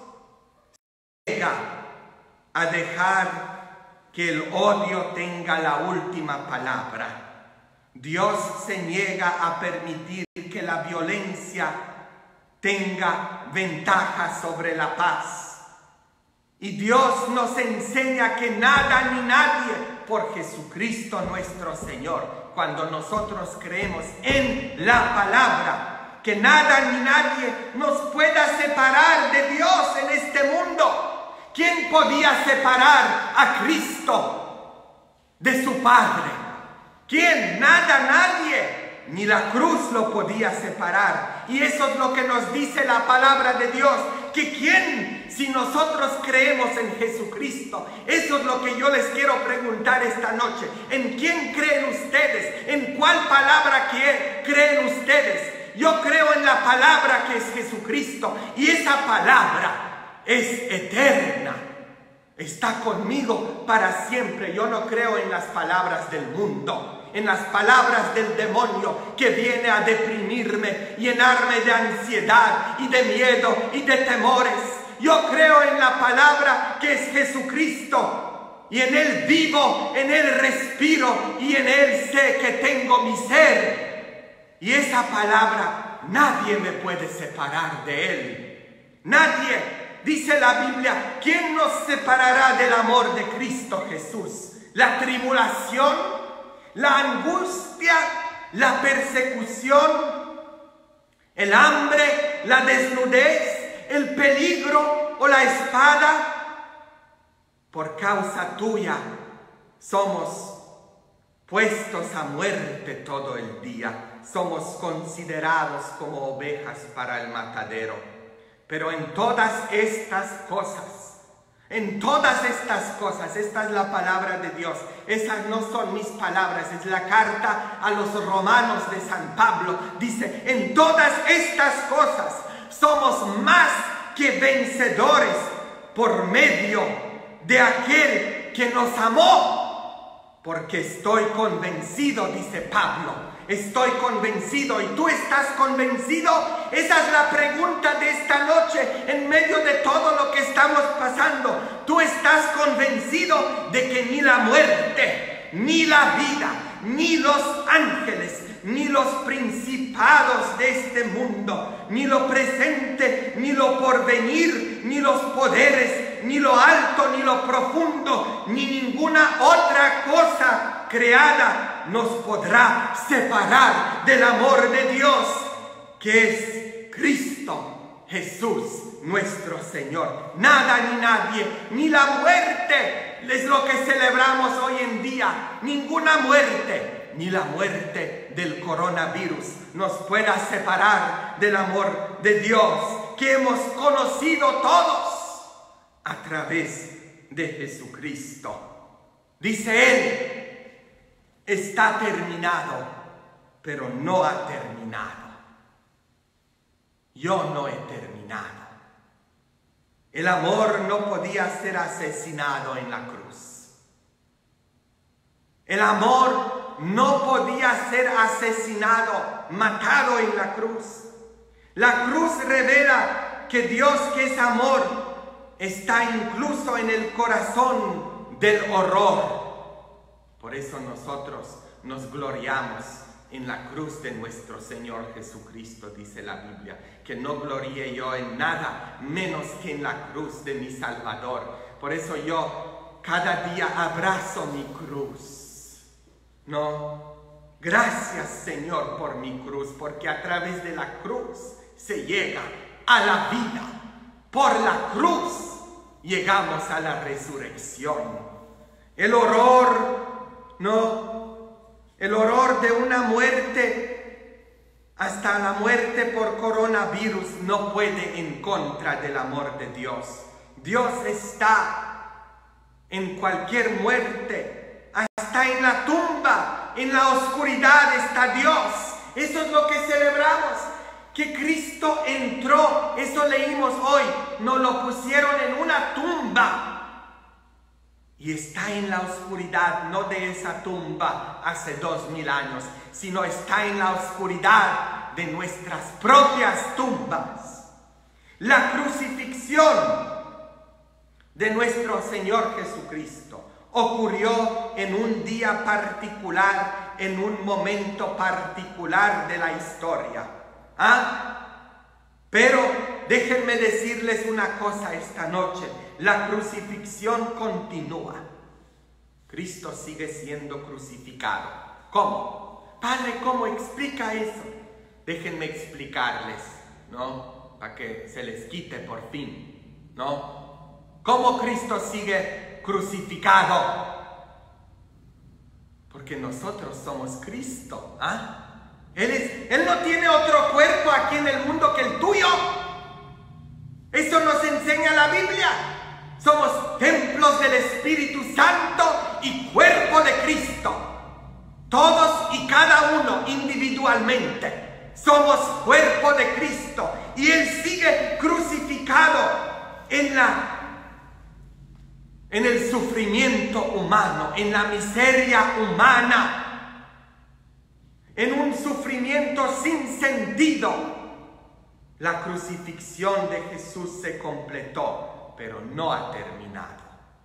se niega a dejar que el odio tenga la última palabra. Dios se niega a permitir que la violencia tenga ventaja sobre la paz. Y Dios nos enseña que nada ni nadie, por Jesucristo nuestro Señor, cuando nosotros creemos en la palabra, que nada ni nadie nos pueda separar de Dios en este mundo. ¿Quién podía separar a Cristo de su Padre? ¿Quién? Nada, nadie. Ni la cruz lo podía separar. Y eso es lo que nos dice la palabra de Dios, que quién, si nosotros creemos en Jesucristo. Eso es lo que yo les quiero preguntar esta noche. ¿En quién creen ustedes? ¿En cuál palabra creen ustedes? Yo creo en la palabra que es Jesucristo, y esa palabra es eterna. Está conmigo para siempre. Yo no creo en las palabras del mundo, en las palabras del demonio que viene a deprimirme, llenarme de ansiedad y de miedo y de temores. Yo creo en la palabra que es Jesucristo, y en Él vivo, en Él respiro, y en Él sé que tengo mi ser. Y esa palabra nadie me puede separar de Él. Nadie. Dice la Biblia, ¿quién nos separará del amor de Cristo Jesús? ¿La tribulación? ¿La angustia? ¿La persecución? ¿El hambre? ¿La desnudez? ¿El peligro o la espada? Por causa tuya somos puestos a muerte todo el día. Somos considerados como ovejas para el matadero. Pero en todas estas cosas, esta es la palabra de Dios. Esas no son mis palabras, es la carta a los romanos de San Pablo. Dice, en todas estas cosas somos más que vencedores por medio de aquel que nos amó. Porque estoy convencido, dice Pablo. Estoy convencido. ¿Y tú estás convencido? Esa es la pregunta de esta noche en medio de todo lo que estamos pasando. ¿Tú estás convencido de que ni la muerte, ni la vida, ni los ángeles, ni los principios, principados de este mundo, ni lo presente, ni lo porvenir, ni los poderes, ni lo alto, ni lo profundo, ni ninguna otra cosa creada nos podrá separar del amor de Dios, que es Cristo Jesús nuestro Señor. Nada ni nadie, ni la muerte, es lo que celebramos hoy en día. Ninguna muerte, ni la muerte del coronavirus nos pueda separar del amor de Dios que hemos conocido todos a través de Jesucristo. Dice Él, está terminado, pero no ha terminado. Yo no he terminado. El amor no podía ser asesinado en la cruz. El amor no podía ser asesinado, matado en la cruz. La cruz revela que Dios, que es amor, está incluso en el corazón del horror. Por eso nosotros nos gloriamos en la cruz de nuestro Señor Jesucristo, dice la Biblia, que no gloríe yo en nada menos que en la cruz de mi Salvador. Por eso yo cada día abrazo mi cruz. No, gracias Señor por mi cruz, porque a través de la cruz se llega a la vida. Por la cruz llegamos a la resurrección. El horror, el horror de una muerte, hasta la muerte por coronavirus, no puede en contra del amor de Dios. Dios está en cualquier muerte, hasta en la tumba, en la oscuridad está Dios. Eso es lo que celebramos, que Cristo entró. Eso leímos hoy, nos lo pusieron en una tumba. Y está en la oscuridad, no de esa tumba hace 2000 años, sino está en la oscuridad de nuestras propias tumbas. La crucifixión de nuestro Señor Jesucristo ocurrió en un día particular, en un momento particular de la historia. Pero déjenme decirles una cosa esta noche. La crucifixión continúa. Cristo sigue siendo crucificado. ¿Cómo? Padre, ¿cómo explica eso? Déjenme explicarles, ¿no? Para que se les quite por fin, ¿no? ¿Cómo Cristo sigue crucificado? Porque nosotros somos Cristo, Él no tiene otro cuerpo aquí en el mundo que el tuyo. Eso nos enseña la Biblia. Somos templos del Espíritu Santo y cuerpo de Cristo. Todos y cada uno individualmente somos cuerpo de Cristo. Y Él sigue crucificado en el sufrimiento humano, en la miseria humana, en un sufrimiento sin sentido. La crucifixión de Jesús se completó, pero no ha terminado.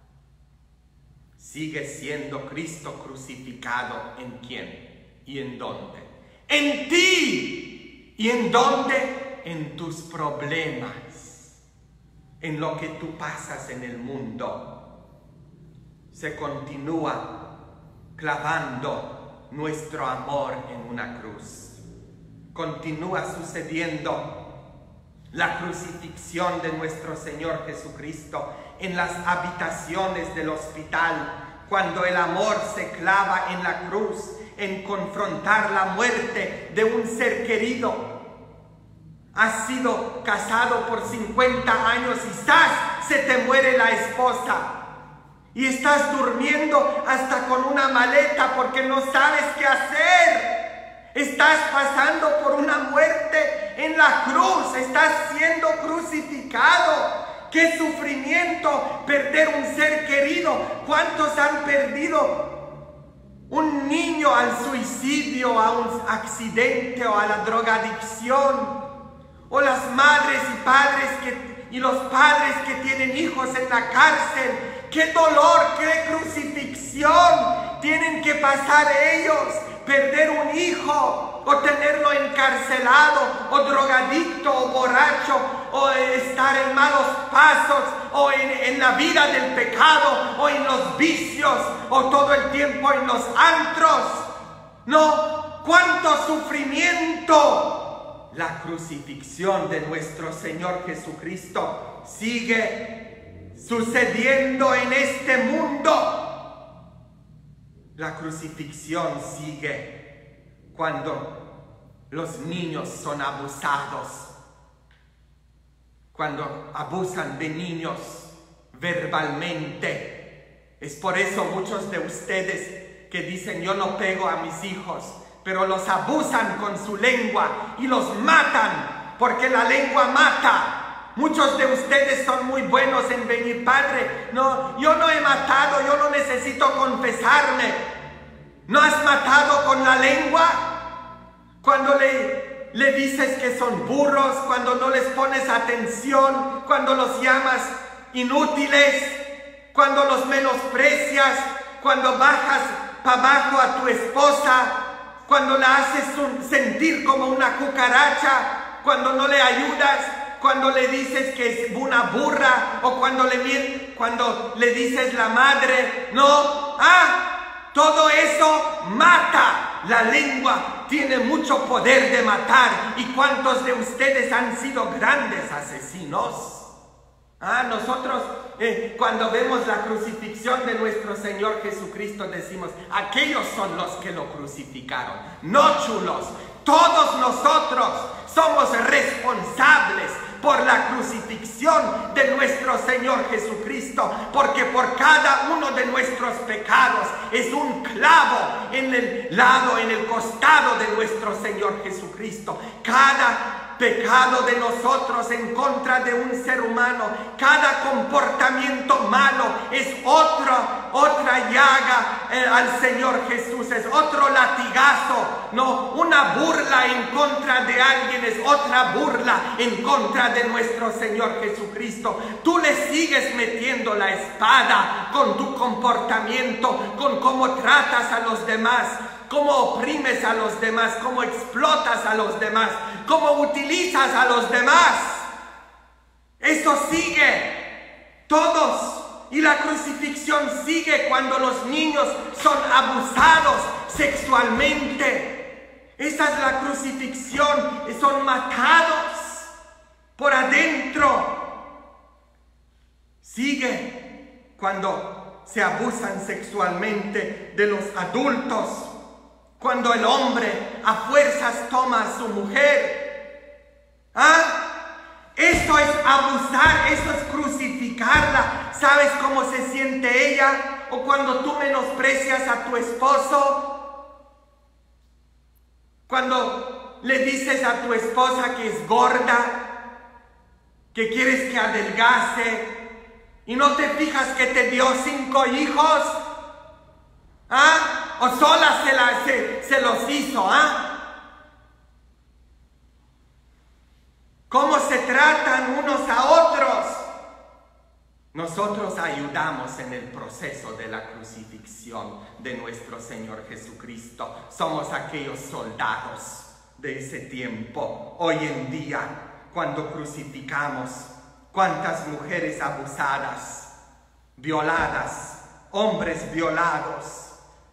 Sigue siendo Cristo crucificado. ¿En quién? ¿Y en dónde? En ti. ¿Y en dónde? En tus problemas, en lo que tú pasas en el mundo. Se continúa clavando nuestro amor en una cruz. Continúa sucediendo la crucifixión de nuestro Señor Jesucristo en las habitaciones del hospital, cuando el amor se clava en la cruz, en confrontar la muerte de un ser querido. Has sido casado por 50 años y ¡zas!, se te muere la esposa. Y estás durmiendo hasta con una maleta porque no sabes qué hacer. Estás pasando por una muerte en la cruz. Estás siendo crucificado. ¡Qué sufrimiento perder un ser querido! ¿Cuántos han perdido un niño al suicidio, a un accidente o a la drogadicción? O las madres y padres y los padres que tienen hijos en la cárcel. ¡Qué dolor, qué crucifixión tienen que pasar ellos! Perder un hijo o tenerlo encarcelado, o drogadicto, o borracho, o estar en malos pasos, o en la vida del pecado, o en los vicios, o todo el tiempo en los antros. No, cuánto sufrimiento. La crucifixión de nuestro Señor Jesucristo sigue sucediendo en este mundo. La crucifixión sigue cuando los niños son abusados, cuando abusan de niños verbalmente. Es por eso muchos de ustedes que dicen: yo no pego a mis hijos, pero los abusan con su lengua y los matan, porque la lengua mata. Muchos de ustedes son muy buenos en venir: Padre, no, yo no he matado, yo no necesito confesarme. ¿No has matado con la lengua? Cuando le dices que son burros, cuando no les pones atención, cuando los llamas inútiles, cuando los menosprecias, cuando bajas para abajo a tu esposa, cuando la haces sentir como una cucaracha, cuando no le ayudas, cuando le dices que es una burra, o cuando le dices la madre, no, todo eso mata. La lengua tiene mucho poder de matar. ¿Y cuántos de ustedes han sido grandes asesinos? Nosotros cuando vemos la crucifixión de nuestro Señor Jesucristo decimos: aquellos son los que lo crucificaron. No, chulos, todos nosotros somos responsables por la crucifixión de nuestro Señor Jesucristo, porque por cada uno de nuestros pecados es un clavo en el lado, en el costado de nuestro Señor Jesucristo. Cada pecado de nosotros en contra de un ser humano, cada comportamiento malo es otra llaga al Señor Jesús, es otro latigazo. No, una burla en contra de alguien es otra burla en contra de nuestro Señor Jesucristo. Tú le sigues metiendo la espada con tu comportamiento, con cómo tratas a los demás, cómo oprimes a los demás, cómo explotas a los demás, cómo utilizas a los demás. Eso sigue, todos. Y la crucifixión sigue cuando los niños son abusados sexualmente. Esa es la crucifixión, son matados por adentro. Sigue cuando se abusan sexualmente de los adultos, cuando el hombre a fuerzas toma a su mujer. Eso es abusar, eso es crucificarla. ¿Sabes cómo se siente ella? O cuando tú menosprecias a tu esposo, cuando le dices a tu esposa que es gorda, que quieres que adelgace, y no te fijas que te dio 5 hijos, o sola se los hizo, ¿Cómo se tratan unos a otros? Nosotros ayudamos en el proceso de la crucifixión de nuestro Señor Jesucristo. Somos aquellos soldados de ese tiempo. Hoy en día, cuando crucificamos, ¿cuántas mujeres abusadas, violadas, hombres violados?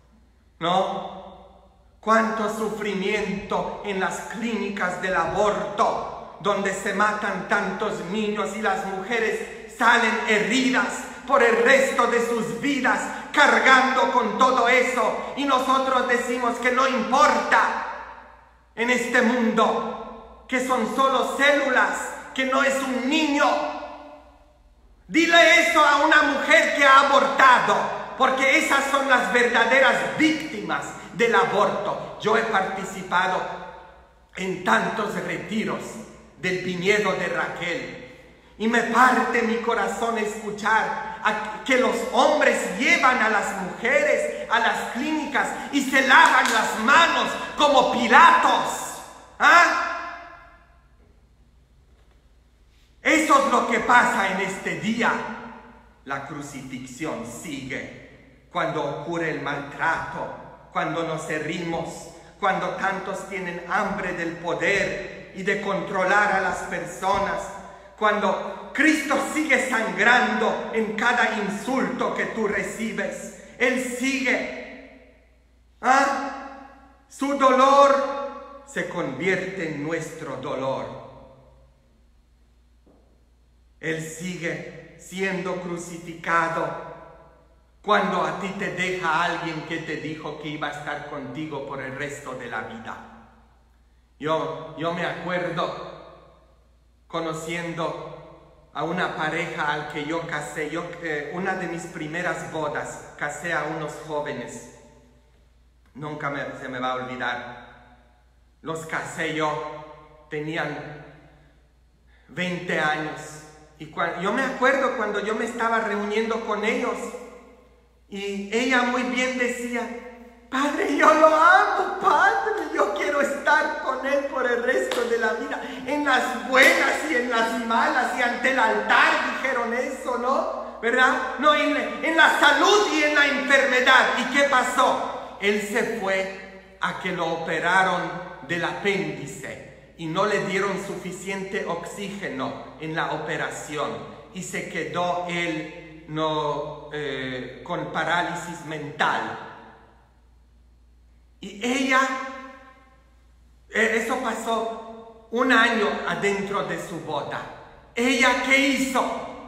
¿No? ¿Cuánto sufrimiento en las clínicas del aborto, donde se matan tantos niños y las mujeres salen heridas por el resto de sus vidas, cargando con todo eso? Y nosotros decimos que no importa en este mundo, que son solo células, que no es un niño. Dile eso a una mujer que ha abortado, porque esas son las verdaderas víctimas del aborto. Yo he participado en tantos retiros del viñedo de Raquel, y me parte mi corazón escuchar que los hombres llevan a las mujeres a las clínicas y se lavan las manos como Pilatos. Eso es lo que pasa en este día. La crucifixión sigue cuando ocurre el maltrato, cuando nos herimos, cuando tantos tienen hambre del poder y de controlar a las personas, cuando Cristo sigue sangrando en cada insulto que tú recibes. Él sigue. Su dolor se convierte en nuestro dolor. Él sigue siendo crucificado cuando a ti te deja alguien que te dijo que iba a estar contigo por el resto de la vida. Yo me acuerdo conociendo a una pareja al que yo casé. Una de mis primeras bodas, casé a unos jóvenes. Nunca se me va a olvidar. Los casé yo, tenían 20 años. Y yo me acuerdo cuando yo me estaba reuniendo con ellos, y ella muy bien decía: Padre, yo lo amo, Padre, yo quiero estar con él por el resto de la vida, en las buenas y en las malas, y ante el altar dijeron eso, ¿no? ¿Verdad? No, en la salud y en la enfermedad. ¿Y qué pasó? Él se fue a que lo operaron del apéndice y no le dieron suficiente oxígeno en la operación, y se quedó él con parálisis mental. Y ella, eso pasó un año adentro de su boda. ¿Ella qué hizo?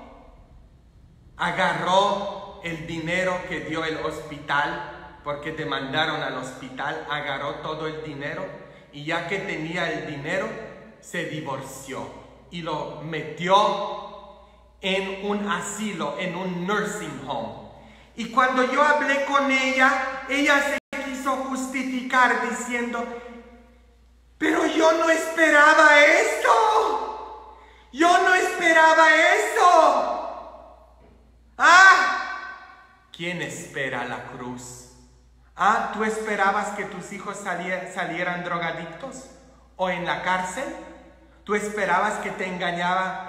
Agarró el dinero que dio el hospital, porque demandaron al hospital, agarró todo el dinero, y ya que tenía el dinero, se divorció y lo metió en un asilo, en un nursing home. Y cuando yo hablé con ella, ella se quiso justificar diciendo: pero yo no esperaba esto. Yo no esperaba eso. ¿Quién espera la cruz? ¿Tú esperabas que tus hijos salieran drogadictos o en la cárcel? ¿Tú esperabas que te engañara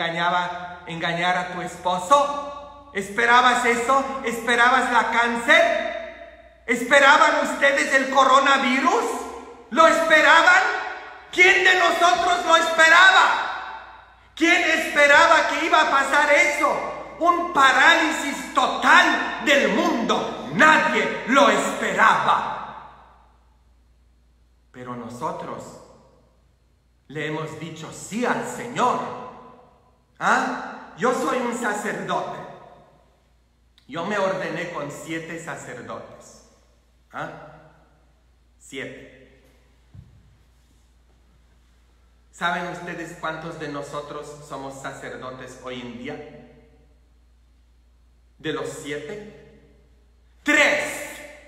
a tu esposo? ¿Esperabas eso? ¿Esperabas la cáncer? ¿Esperaban ustedes el coronavirus? ¿Lo esperaban? ¿Quién de nosotros lo esperaba? ¿Quién esperaba que iba a pasar eso? Un parálisis total del mundo. Nadie lo esperaba. Pero nosotros le hemos dicho sí al Señor. Yo soy un sacerdote. Yo me ordené con 7 sacerdotes. 7. ¿Saben ustedes cuántos de nosotros somos sacerdotes hoy en día? De los 7, 3.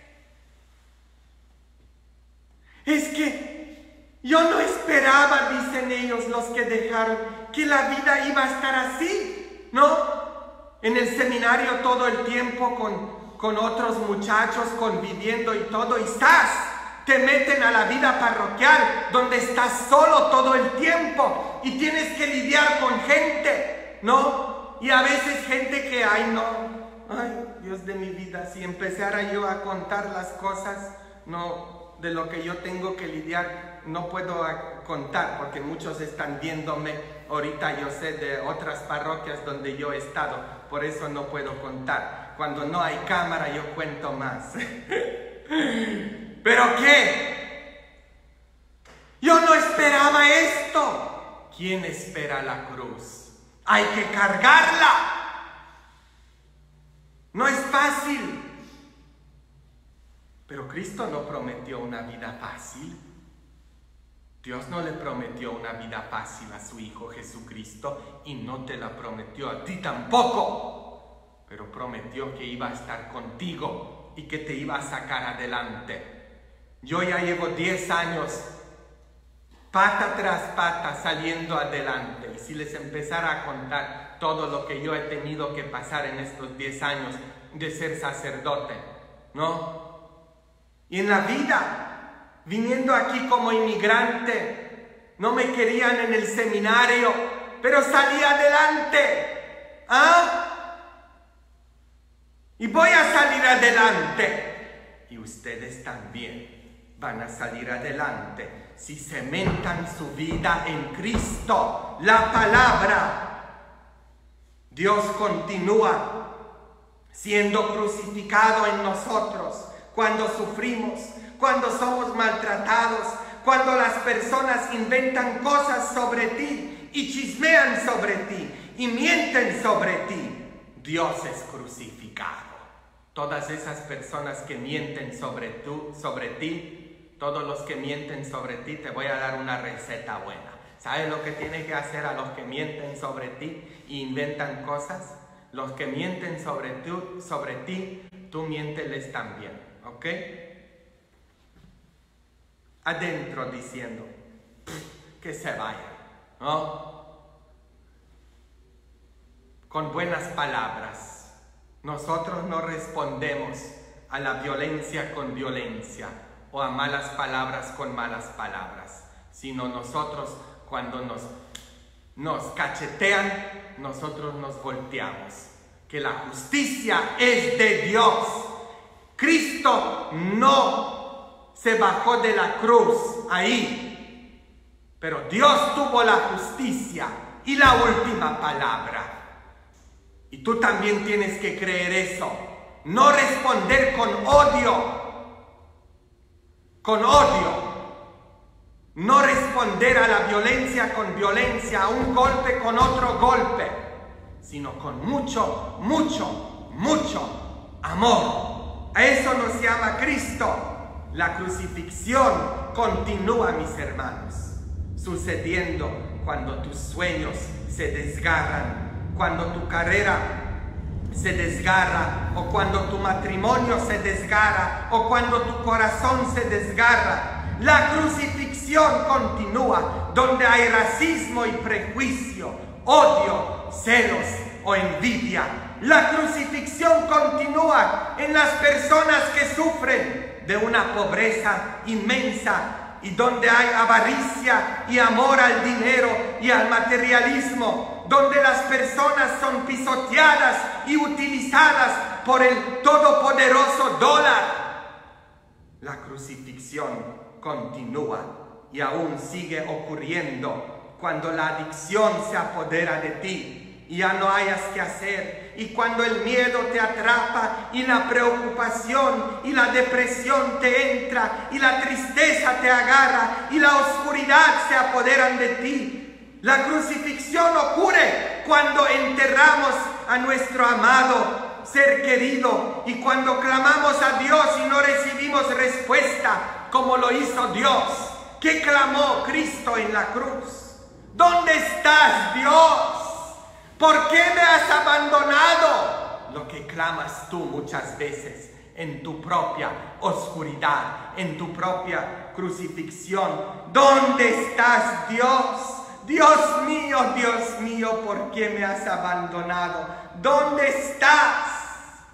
Es que yo no esperaba, dicen ellos, los que dejaron, que la vida iba a estar así, ¿no? En el seminario todo el tiempo con otros muchachos conviviendo y todo, y te meten a la vida parroquial donde estás solo todo el tiempo y tienes que lidiar con gente, ¿no? Y a veces gente que, Dios de mi vida, si empezara yo a contar las cosas, de lo que yo tengo que lidiar, no puedo contar, porque muchos están viéndome ahorita, yo sé de otras parroquias donde yo he estado, por eso no puedo contar. Cuando no hay cámara yo cuento más. ¿Pero qué? Yo no esperaba esto. ¿Quién espera la cruz? Hay que cargarla. No es fácil. Pero Cristo no prometió una vida fácil. Dios no le prometió una vida fácil a su Hijo Jesucristo, y no te la prometió a ti tampoco. Pero prometió que iba a estar contigo y que te iba a sacar adelante. Yo ya llevo 10 años, pata tras pata, saliendo adelante. Y si les empezara a contar todo lo que yo he tenido que pasar en estos 10 años de ser sacerdote, ¿no? Y en la vida, viniendo aquí como inmigrante, no me querían en el seminario, pero salí adelante. Y voy a salir adelante. Y ustedes también van a salir adelante si cementan su vida en Cristo, la palabra. Dios continúa siendo crucificado en nosotros cuando sufrimos, cuando somos maltratados, cuando las personas inventan cosas sobre ti y chismean sobre ti y mienten sobre ti. Dios es crucificado. Todas esas personas que mienten sobre ti, todos los que mienten sobre ti, te voy a dar una receta buena. ¿Sabes lo que tienes que hacer a los que mienten sobre ti e inventan cosas? Los que mienten sobre ti, tú miénteles también, ¿ok? Adentro diciendo, que se vayan, ¿no? Con buenas palabras. Nosotros no respondemos a la violencia con violencia o a malas palabras con malas palabras, sino nosotros cuando nos cachetean, nosotros nos volteamos. Que la justicia es de Dios. Cristo no se bajó de la cruz ahí, pero Dios tuvo la justicia y la última palabra. Y tú también tienes que creer eso. No responder con odio. Con odio. No responder a la violencia con violencia, a un golpe con otro golpe, sino con mucho, mucho, mucho amor. A eso nos llama Cristo. La crucifixión continúa, mis hermanos, sucediendo cuando tus sueños se desgarran, cuando tu carrera se desgarra, o cuando tu matrimonio se desgarra, o cuando tu corazón se desgarra. La crucifixión continúa donde hay racismo y prejuicio, odio, celos o envidia. La crucifixión continúa en las personas que sufren de una pobreza inmensa y donde hay avaricia y amor al dinero y al materialismo, donde las personas son pisoteadas y utilizadas por el todopoderoso dólar. La crucifixión continúa y aún sigue ocurriendo cuando la adicción se apodera de ti y ya no hayas que hacer, y cuando el miedo te atrapa y la preocupación y la depresión te entra y la tristeza te agarra y la oscuridad se apoderan de ti. La crucifixión ocurre cuando enterramos a nuestro amado ser querido y cuando clamamos a Dios y no recibimos respuesta como lo hizo Dios. ¿Qué clamó Cristo en la cruz? ¿Dónde estás, Dios? ¿Por qué me has abandonado? Lo que clamas tú muchas veces en tu propia oscuridad, en tu propia crucifixión. ¿Dónde estás, Dios? Dios mío, ¿por qué me has abandonado? ¿Dónde estás?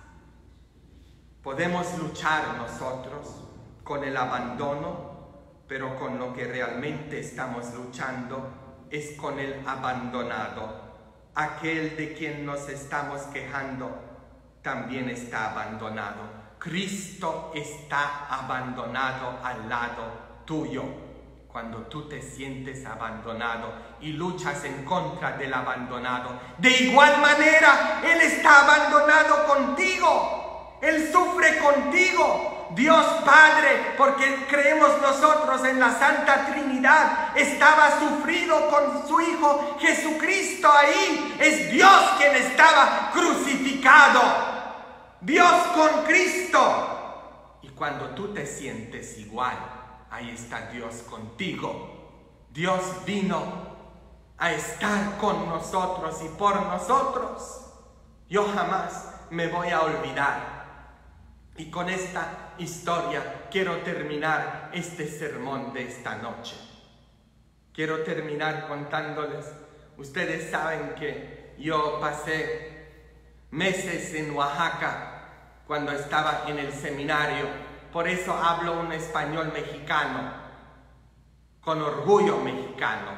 Podemos luchar nosotros con el abandono, pero con lo que realmente estamos luchando es con el abandonado. Aquel de quien nos estamos quejando también está abandonado. Cristo está abandonado al lado tuyo. Cuando tú te sientes abandonado y luchas en contra del abandonado, de igual manera Él está abandonado contigo. Él sufre contigo. Dios Padre, porque creemos nosotros en la Santa Trinidad, estaba sufrido con su Hijo Jesucristo ahí. Es Dios quien estaba crucificado. Dios con Cristo. Y cuando tú te sientes igual, ahí está Dios contigo. Dios vino a estar con nosotros y por nosotros. Yo jamás me voy a olvidar. Y con esta historia quiero terminar este sermón de esta noche. Quiero terminar contándoles. Ustedes saben que yo pasé meses en Oaxaca cuando estaba en el seminario. Por eso hablo un español mexicano, con orgullo mexicano.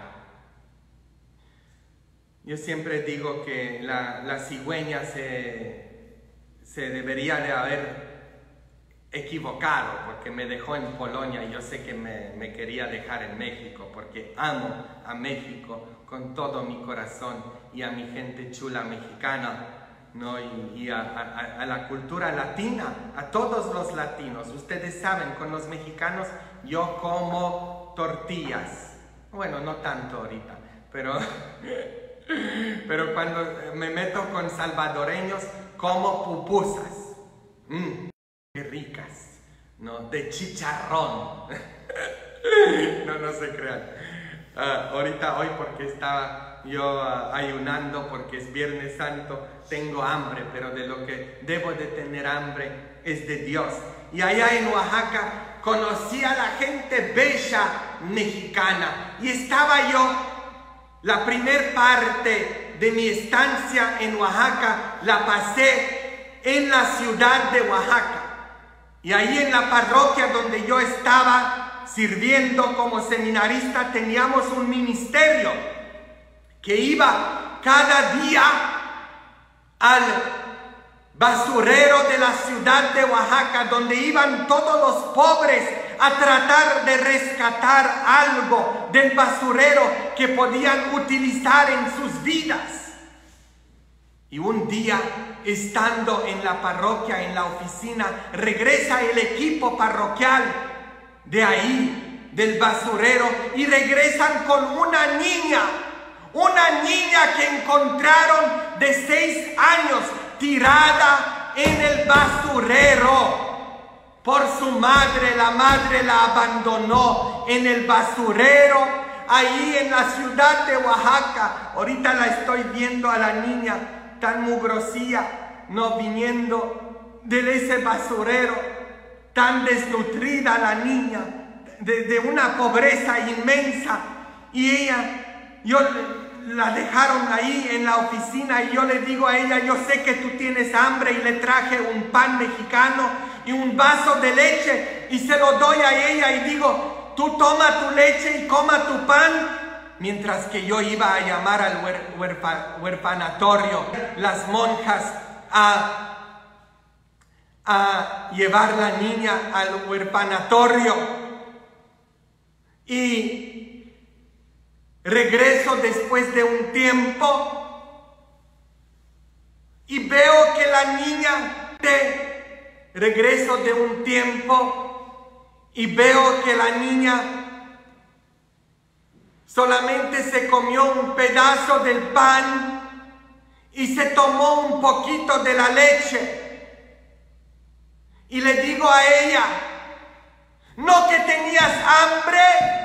Yo siempre digo que la cigüeña se debería de haber equivocado, porque me dejó en Polonia y yo sé que me quería dejar en México, porque amo a México con todo mi corazón y a mi gente chula mexicana, ¿no? Y a la cultura latina, a todos los latinos. Ustedes saben, con los mexicanos yo como tortillas. Bueno, no tanto ahorita, pero cuando me meto con salvadoreños como pupusas. Qué ricas, ¿no? De chicharrón. No se crean. Ahorita, hoy, porque estaba yo ayunando, porque es Viernes Santo, tengo hambre, pero de lo que debo de tener hambre es de Dios. Y allá en Oaxaca conocí a la gente bella mexicana. Y estaba yo, la primer parte de mi estancia en Oaxaca, la pasé en la ciudad de Oaxaca. Y ahí en la parroquia donde yo estaba sirviendo como seminarista, teníamos un ministerio que iba cada día al basurero de la ciudad de Oaxaca, donde iban todos los pobres a tratar de rescatar algo del basurero que podían utilizar en sus vidas. Y un día, estando en la parroquia, en la oficina, regresa el equipo parroquial de ahí, del basurero, y regresan con una niña que encontraron de 6 años tirada en el basurero por su madre. La madre la abandonó en el basurero, ahí en la ciudad de Oaxaca. Ahorita la estoy viendo a la niña tan mugrosía, no, viniendo de ese basurero, tan desnutrida la niña, de una pobreza inmensa. Y ella, la dejaron ahí en la oficina, y yo le digo a ella: yo sé que tú tienes hambre, y le traje un pan mexicano y un vaso de leche, y se lo doy a ella y digo: tú toma tu leche y coma tu pan. Mientras que yo iba a llamar al huerfanatorio, las monjas a llevar la niña al huerfanatorio. Y regreso después de un tiempo y veo que la niña, regreso de un tiempo y veo que la niña solamente se comió un pedazo del pan y se tomó un poquito de la leche. Y le digo a ella: ¿no que tenías hambre?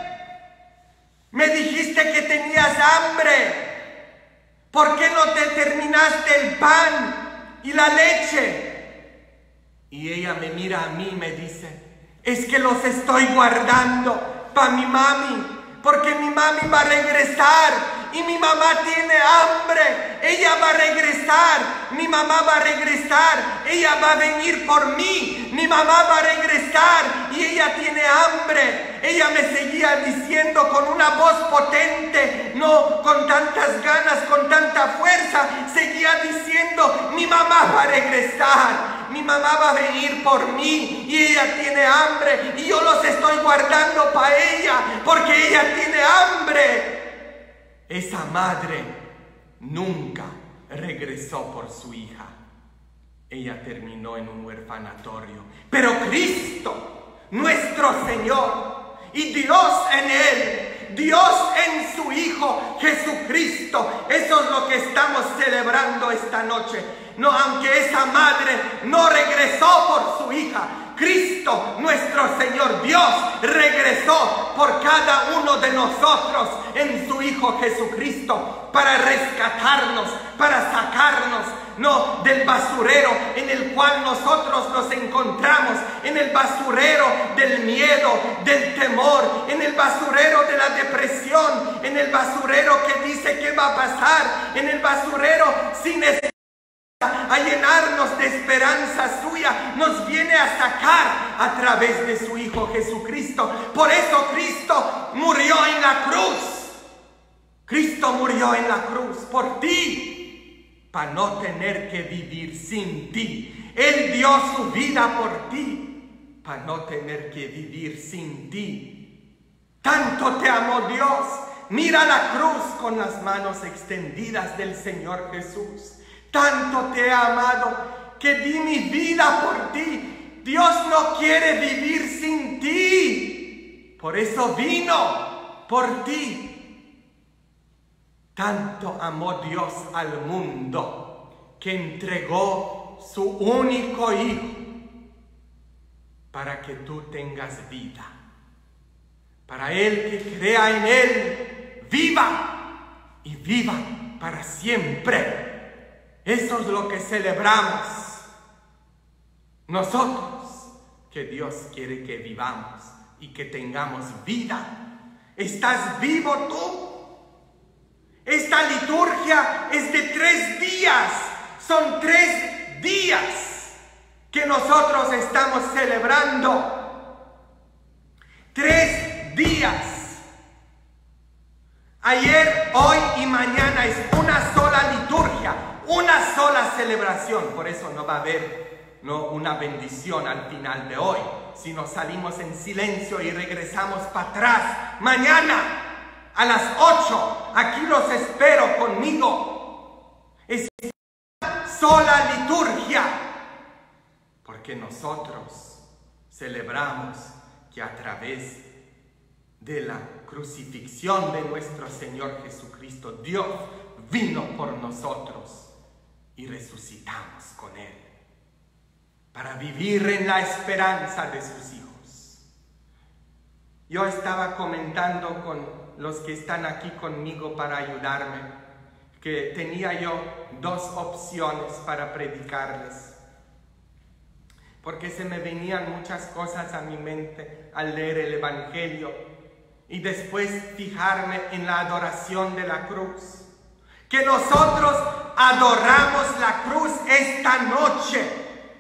Me dijiste que tenías hambre. ¿Por qué no te terminaste el pan y la leche? Y ella me mira a mí y me dice: es que los estoy guardando para mi mami, porque mi mami va a regresar y mi mamá tiene hambre. Ella va a regresar, mi mamá va a regresar, ella va a venir por mí. Mi mamá va a regresar y ella tiene hambre. Ella me seguía diciendo con una voz potente, no con tantas ganas, con tanta fuerza, seguía diciendo: mi mamá va a regresar, mi mamá va a venir por mí y ella tiene hambre y yo los estoy guardando para ella porque ella tiene hambre. Esa madre nunca regresó por su hija. Ella terminó en un huerfanatorio. Pero Cristo, nuestro Señor, y Dios en Él, Dios en su Hijo Jesucristo, eso es lo que estamos celebrando esta noche. No, aunque esa madre no regresó por su hija, Cristo, nuestro Señor Dios, regresó por cada uno de nosotros en su Hijo Jesucristo para rescatarnos, para sacarnos, no, del basurero en el cual nosotros nos encontramos, en el basurero del miedo, del temor, en el basurero de la depresión, en el basurero que dice qué va a pasar, en el basurero sin esperanza, a llenarnos de esperanza suya, nos viene a sacar a través de su Hijo Jesucristo. Por eso Cristo murió en la cruz. Cristo murió en la cruz por ti, para no tener que vivir sin ti. Él dio su vida por ti. para no tener que vivir sin ti. Tanto te amó Dios. Mira la cruz con las manos extendidas del Señor Jesús. Tanto te he amado que di mi vida por ti. Dios no quiere vivir sin ti. Por eso vino por ti. Tanto amó Dios al mundo que entregó su único Hijo para que tú tengas vida. Para el que crea en Él, viva y viva para siempre. Eso es lo que celebramos nosotros, que Dios quiere que vivamos y que tengamos vida. ¿Estás vivo tú? Esta liturgia es de 3 días. Son 3 días que nosotros estamos celebrando. 3 días. Ayer, hoy y mañana es una sola liturgia, una sola celebración. Por eso no va a haber una bendición al final de hoy, sino salimos en silencio y regresamos para atrás. Mañana a las 8, aquí los espero conmigo. Es una sola liturgia, porque nosotros celebramos que a través de la crucifixión de nuestro Señor Jesucristo, Dios vino por nosotros y resucitamos con Él para vivir en la esperanza de sus hijos. Yo estaba comentando con los que están aquí conmigo para ayudarme, que tenía yo 2 opciones para predicarles, porque se me venían muchas cosas a mi mente al leer el Evangelio y después fijarme en la adoración de la cruz. Que nosotros adoramos la cruz esta noche.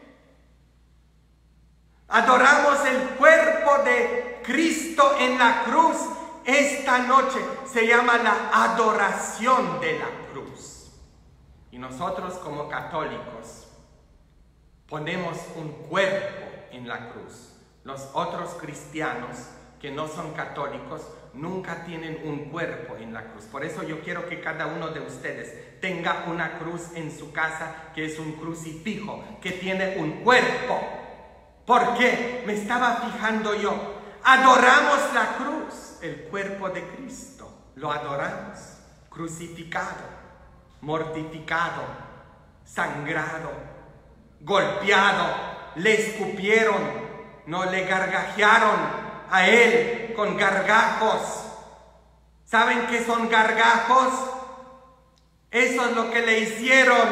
Adoramos el cuerpo de Cristo en la cruz esta noche. Se llama la adoración de la cruz. Y nosotros como católicos ponemos un cuerpo en la cruz. Los otros cristianos que no son católicos nunca tienen un cuerpo en la cruz. Por eso yo quiero que cada uno de ustedes tenga una cruz en su casa, que es un crucifijo, que tiene un cuerpo. ¿Por qué? Me estaba fijando yo. Adoramos la cruz, el cuerpo de Cristo. Lo adoramos, crucificado, mortificado, sangrado, golpeado, le escupieron, no le gargajearon a Él con gargajos. ¿Saben qué son gargajos? Eso es lo que le hicieron.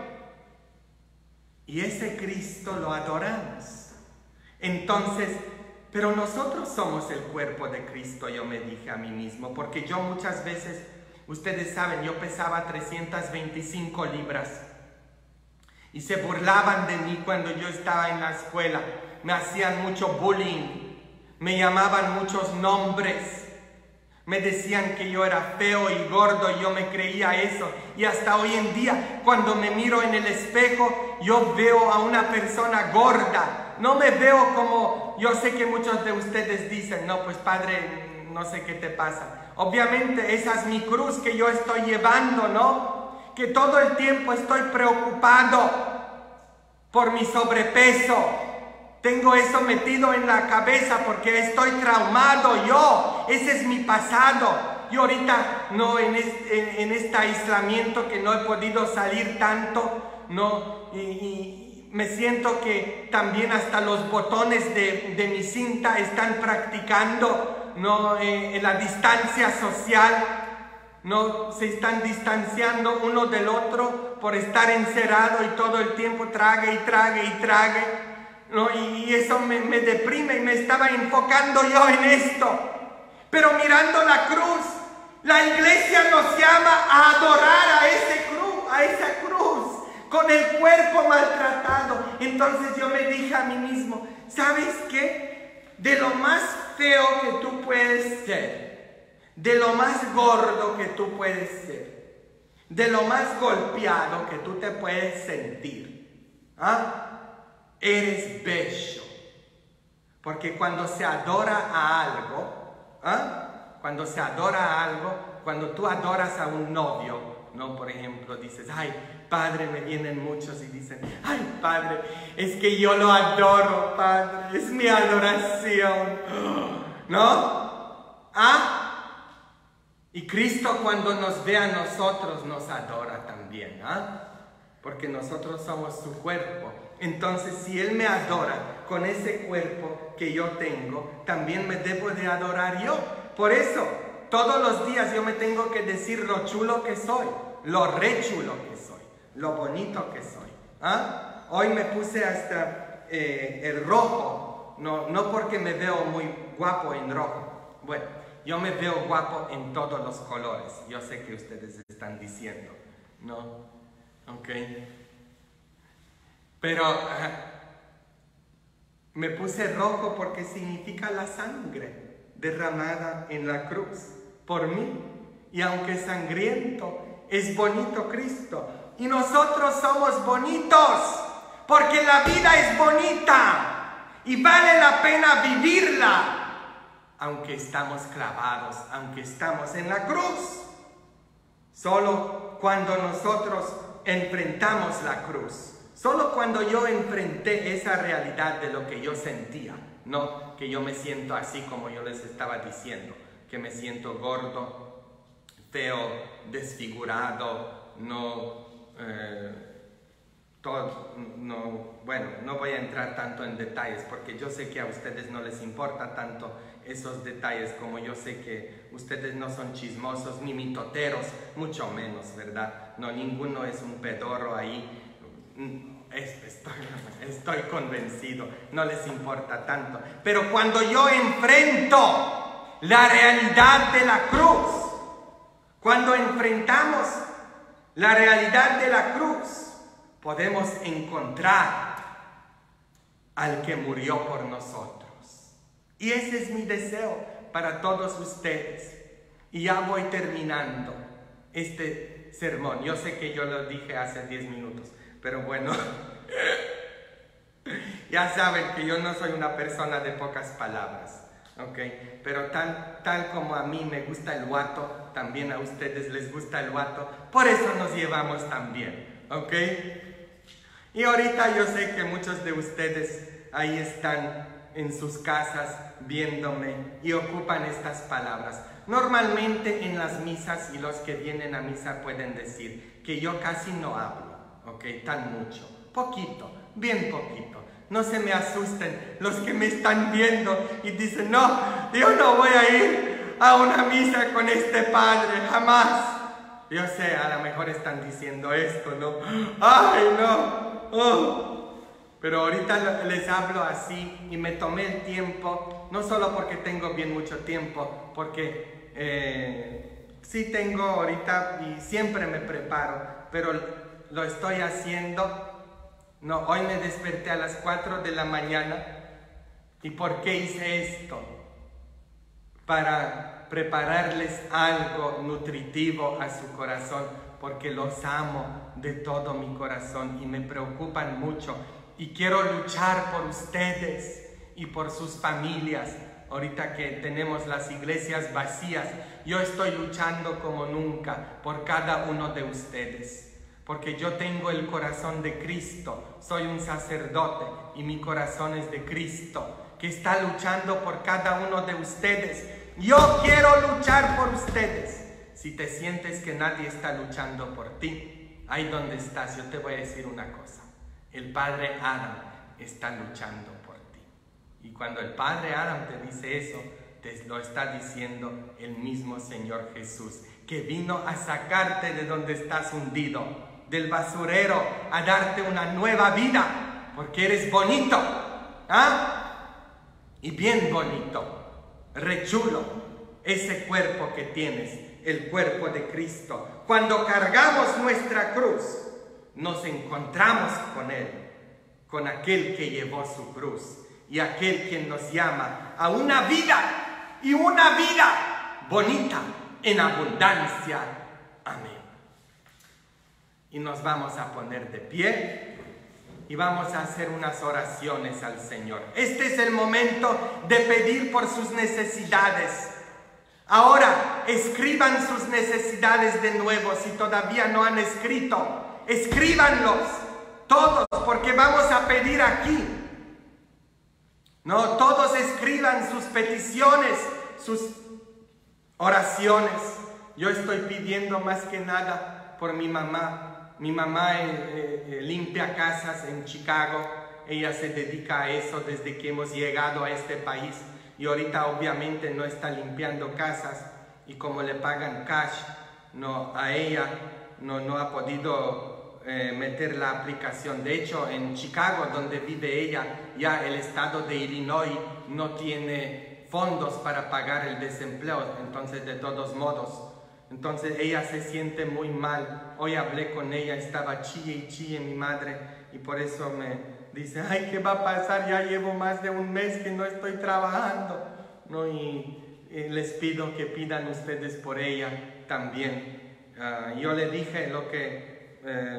Y ese Cristo lo adoramos. Entonces, pero nosotros somos el cuerpo de Cristo, yo me dije a mí mismo, porque yo muchas veces, ustedes saben, yo pesaba 325 libras y se burlaban de mí cuando yo estaba en la escuela. Me hacían mucho bullying, me llamaban muchos nombres, me decían que yo era feo y gordo y yo me creía eso. Y hasta hoy en día, cuando me miro en el espejo, yo veo a una persona gorda. No me veo como, yo sé que muchos de ustedes dicen, no, pues padre, no sé qué te pasa. Obviamente esa es mi cruz que yo estoy llevando, ¿no? Que todo el tiempo estoy preocupado por mi sobrepeso. Tengo eso metido en la cabeza porque estoy traumado yo. Ese es mi pasado. Yo ahorita, no, en este aislamiento que no he podido salir tanto, no, y me siento que también hasta los botones de mi cinta están practicando, ¿no? En la distancia social, ¿no? Se están distanciando uno del otro por estar encerrado y todo el tiempo trague y trague y trague, ¿no? Y eso me deprime y me estaba enfocando yo en esto. Pero mirando la cruz, la iglesia nos llama a adorar a esa cruz. Con el cuerpo maltratado. Entonces yo me dije a mí mismo, ¿sabes qué? De lo más feo que tú puedes ser, de lo más gordo que tú puedes ser, de lo más golpeado que tú te puedes sentir, eres bello. Porque cuando se adora a algo, cuando se adora a algo, cuando tú adoras a un novio, ¿no? Por ejemplo, dices, ay, Padre, me vienen muchos y dicen, ay, Padre, es que yo lo adoro, Padre, es mi adoración, ¿no? Y Cristo cuando nos ve a nosotros nos adora también, porque nosotros somos su cuerpo. Entonces, si Él me adora con ese cuerpo que yo tengo, también me debo de adorar yo. Por eso, todos los días yo me tengo que decir lo chulo que soy, lo re chulo que soy, lo bonito que soy. Hoy me puse hasta el rojo, no porque me veo muy guapo en rojo. Bueno, yo me veo guapo en todos los colores. Yo sé que ustedes están diciendo, ¿no? Ok. Pero me puse rojo porque significa la sangre derramada en la cruz por mí. Y aunque sangriento, es bonito Cristo. Y nosotros somos bonitos porque la vida es bonita y vale la pena vivirla. Aunque estamos clavados, aunque estamos en la cruz. Solo cuando nosotros enfrentamos la cruz, solo cuando yo enfrenté esa realidad de lo que yo sentía, no que yo me siento así como yo les estaba diciendo, que me siento gordo, feo, desfigurado, bueno, no voy a entrar tanto en detalles porque yo sé que a ustedes no les importa tanto esos detalles, como yo sé que ustedes no son chismosos ni mitoteros, mucho menos, ¿verdad? No, ninguno es un pedorro ahí. Estoy convencido, no les importa tanto. Pero cuando yo enfrento la realidad de la cruz, cuando enfrentamos la realidad de la cruz, podemos encontrar al que murió por nosotros. Y ese es mi deseo para todos ustedes. Y ya voy terminando este sermón. Yo sé que yo lo dije hace 10 minutos, pero bueno, ya saben que yo no soy una persona de pocas palabras, ¿ok? Pero tal como a mí me gusta el guato, también a ustedes les gusta el guato. Por eso nos llevamos tan bien, ¿ok? Y ahorita yo sé que muchos de ustedes ahí están en sus casas viéndome y ocupan estas palabras. Normalmente en las misas, y los que vienen a misa pueden decir que yo casi no hablo, ¿ok? Tan mucho, poquito, bien poquito. No se me asusten los que me están viendo y dicen, no, yo no voy a ir a una misa con este padre, jamás. Yo sé, a lo mejor están diciendo esto, ¿no? ¡Ay, no! Oh. Pero ahorita les hablo así y me tomé el tiempo, no solo porque tengo bien mucho tiempo, porque sí tengo ahorita y siempre me preparo, pero lo estoy haciendo. No, hoy me desperté a las 4 de la mañana. ¿Y por qué hice esto? Para prepararles algo nutritivo a su corazón, porque los amo de todo mi corazón y me preocupan mucho. Y quiero luchar por ustedes y por sus familias. Ahorita que tenemos las iglesias vacías, yo estoy luchando como nunca por cada uno de ustedes. Porque yo tengo el corazón de Cristo, soy un sacerdote y mi corazón es de Cristo, que está luchando por cada uno de ustedes. Yo quiero luchar por ustedes. Si te sientes que nadie está luchando por ti, ahí donde estás, yo te voy a decir una cosa. El Padre Adam está luchando por ti. Y cuando el Padre Adam te dice eso, te lo está diciendo el mismo Señor Jesús, que vino a sacarte de donde estás hundido, del basurero, a darte una nueva vida, porque eres bonito, y bien bonito, re chulo, ese cuerpo que tienes, el cuerpo de Cristo. Cuando cargamos nuestra cruz, nos encontramos con Él, con aquel que llevó su cruz y aquel que nos llama a una vida, y una vida bonita, en abundancia. Amén. Y nos vamos a poner de pie y vamos a hacer unas oraciones al Señor. Este es el momento de pedir por sus necesidades. Ahora, escriban sus necesidades de nuevo. Si todavía no han escrito, escríbanlos todos, porque vamos a pedir aquí. No, todos escriban sus peticiones, sus oraciones. Yo estoy pidiendo más que nada por mi mamá. Mi mamá limpia casas en Chicago. Ella se dedica a eso desde que hemos llegado a este país. Y ahorita obviamente no está limpiando casas. Y como le pagan cash, a ella no ha podido meter la aplicación. De hecho, en Chicago, donde vive ella, ya el estado de Illinois no tiene fondos para pagar el desempleo. Entonces, de todos modos, ella se siente muy mal. Hoy hablé con ella, estaba chille y chille mi madre, y por eso me dice, ay, ¿qué va a pasar? Ya llevo más de un mes que no estoy trabajando, ¿no? Y les pido que pidan ustedes por ella también. Yo le dije lo que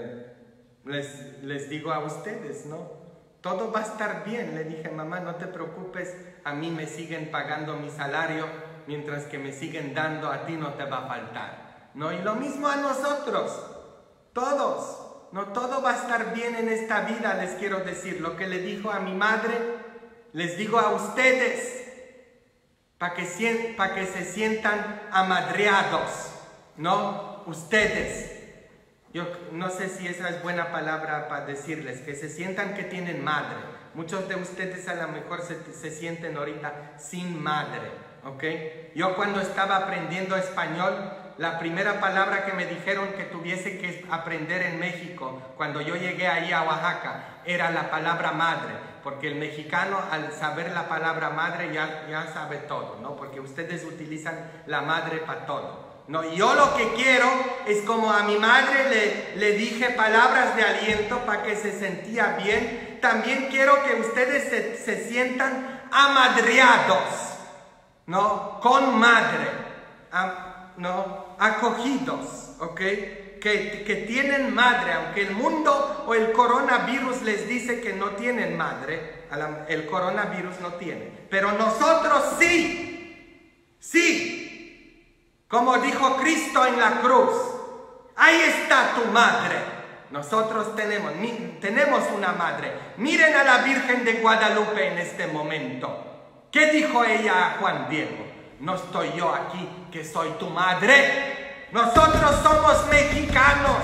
les digo a ustedes, ¿no? Todo va a estar bien. Le dije, mamá, no te preocupes, a mí me siguen pagando mi salario, mientras que me siguen dando, a ti no te va a faltar, ¿no? Y lo mismo a nosotros, todos, ¿no? Todo va a estar bien en esta vida, les quiero decir. Lo que le dijo a mi madre, les digo a ustedes, para que se sientan amadreados, ¿no? Ustedes. Yo no sé si esa es buena palabra para decirles, que se sientan que tienen madre. Muchos de ustedes a lo mejor se sienten ahorita sin madre, ¿ok? Yo cuando estaba aprendiendo español, la primera palabra que me dijeron que tuviese que aprender en México, cuando yo llegué ahí a Oaxaca, era la palabra madre. Porque el mexicano, al saber la palabra madre, ya sabe todo, ¿no? Porque ustedes utilizan la madre para todo. No, yo lo que quiero es, como a mi madre le dije palabras de aliento para que se sentía bien, también quiero que ustedes se sientan amadreados, ¿no? Con madre, ¿no? Acogidos, ¿ok? Que tienen madre, aunque el mundo o el coronavirus les dice que no tienen madre, el coronavirus no tiene, pero nosotros sí, sí. Como dijo Cristo en la cruz, ahí está tu madre. Nosotros tenemos una madre. Miren a la Virgen de Guadalupe en este momento. ¿Qué dijo ella a Juan Diego? No estoy yo aquí, que soy tu madre. Nosotros somos mexicanos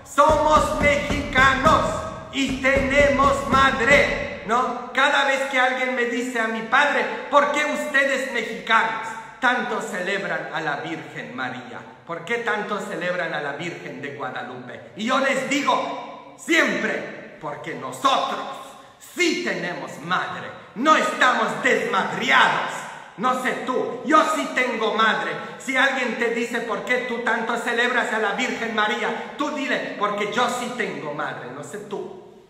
y tenemos madre, ¿no? Cada vez que alguien me dice a mi padre, ¿por qué ustedes mexicanos tanto celebran a la Virgen María? ¿Por qué tanto celebran a la Virgen de Guadalupe? Y yo les digo siempre, porque nosotros sí tenemos madre, no estamos desmadriados. No sé tú, yo sí tengo madre. Si alguien te dice, ¿por qué tú tanto celebras a la Virgen María? Tú dile, porque yo sí tengo madre, no sé tú.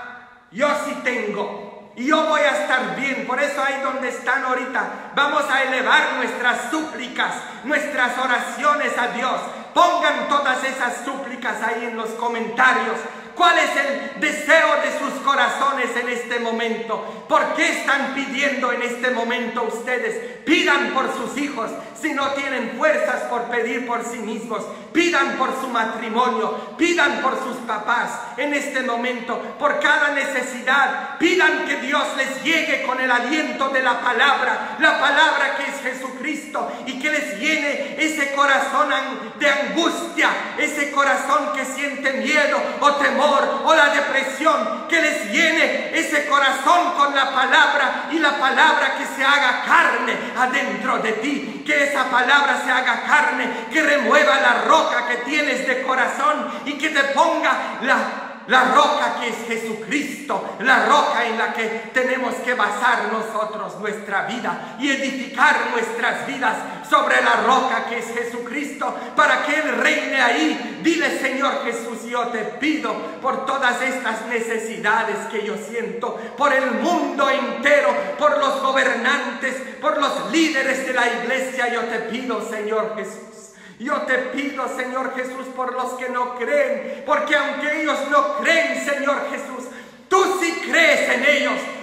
Yo sí tengo. Y yo voy a estar bien. Por eso ahí donde están ahorita, vamos a elevar nuestras súplicas, nuestras oraciones a Dios. Pongan todas esas súplicas ahí en los comentarios. ¿Cuál es el deseo de sus corazones en este momento? ¿Por qué están pidiendo en este momento ustedes? Pidan por sus hijos, si no tienen fuerzas por pedir por sí mismos. Pidan por su matrimonio, pidan por sus papás en este momento, por cada necesidad. Pidan que Dios les llegue con el aliento de la palabra que es Jesucristo, y que les llene ese corazón de angustia, ese corazón que siente miedo o temor o la depresión, que les llene ese corazón con la palabra, y la palabra que se haga carne adentro de ti, que esa palabra se haga carne, que remueva la roca que tienes de corazón y que te ponga la roca que es Jesucristo, la roca en la que tenemos que basar nosotros nuestra vida y edificar nuestras vidas sobre la roca que es Jesucristo, para que Él reine ahí. Dile, Señor Jesús, yo te pido por todas estas necesidades que yo siento, por el mundo entero, por los gobernantes, por los líderes de la iglesia. Yo te pido, Señor Jesús. Yo te pido, Señor Jesús, por los que no creen, porque aunque ellos no creen, Señor Jesús, tú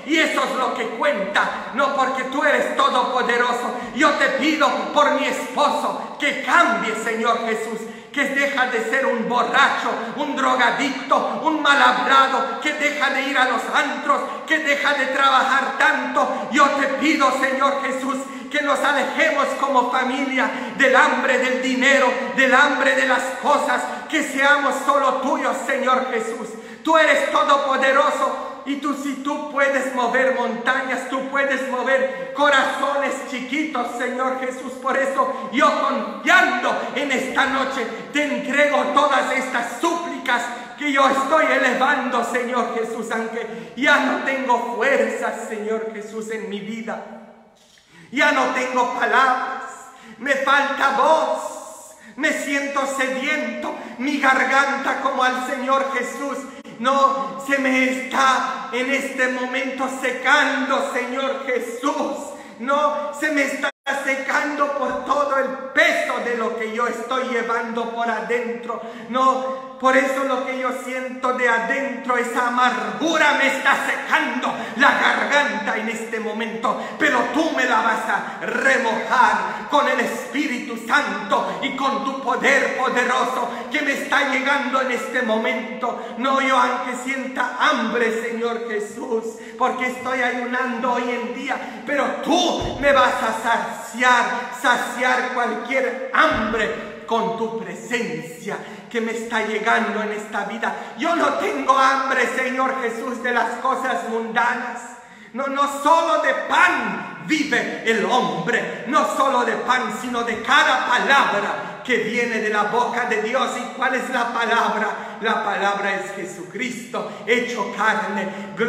y eso es lo que cuenta, no porque tú eres todopoderoso. Yo te pido por mi esposo que cambie, Señor Jesús, que deja de ser un borracho, un drogadicto, un mal hablado, que deja de ir a los antros, que deja de trabajar tanto. Yo te pido, Señor Jesús, que nos alejemos como familia del hambre del dinero, del hambre de las cosas, que seamos solo tuyos, Señor Jesús. Tú eres todopoderoso. Y si tú puedes mover montañas, tú puedes mover corazones chiquitos, Señor Jesús. Por eso yo, confiando en esta noche, te entrego todas estas súplicas que yo estoy elevando, Señor Jesús, aunque ya no tengo fuerzas, Señor Jesús, en mi vida. Ya no tengo palabras, me falta voz, me siento sediento, mi garganta como al Señor Jesús. No, se me está en este momento secando, Señor Jesús. No, se me está secando por todo el peso de lo que yo estoy llevando por adentro. No, por eso lo que yo siento de adentro, esa amargura me está secando la garganta en este momento. Pero tú me la vas a remojar con el Espíritu Santo y con tu poder poderoso que me está llegando en este momento. No, yo aunque sienta hambre, Señor Jesús, porque estoy ayunando hoy en día, pero tú me vas a saciar cualquier hambre con tu presencia que me está llegando en esta vida. Yo no tengo hambre, Señor Jesús, de las cosas mundanas. No solo de pan vive el hombre, no solo de pan, sino de cada palabra que viene de la boca de Dios. ¿Y cuál es la palabra? La palabra es Jesucristo hecho carne.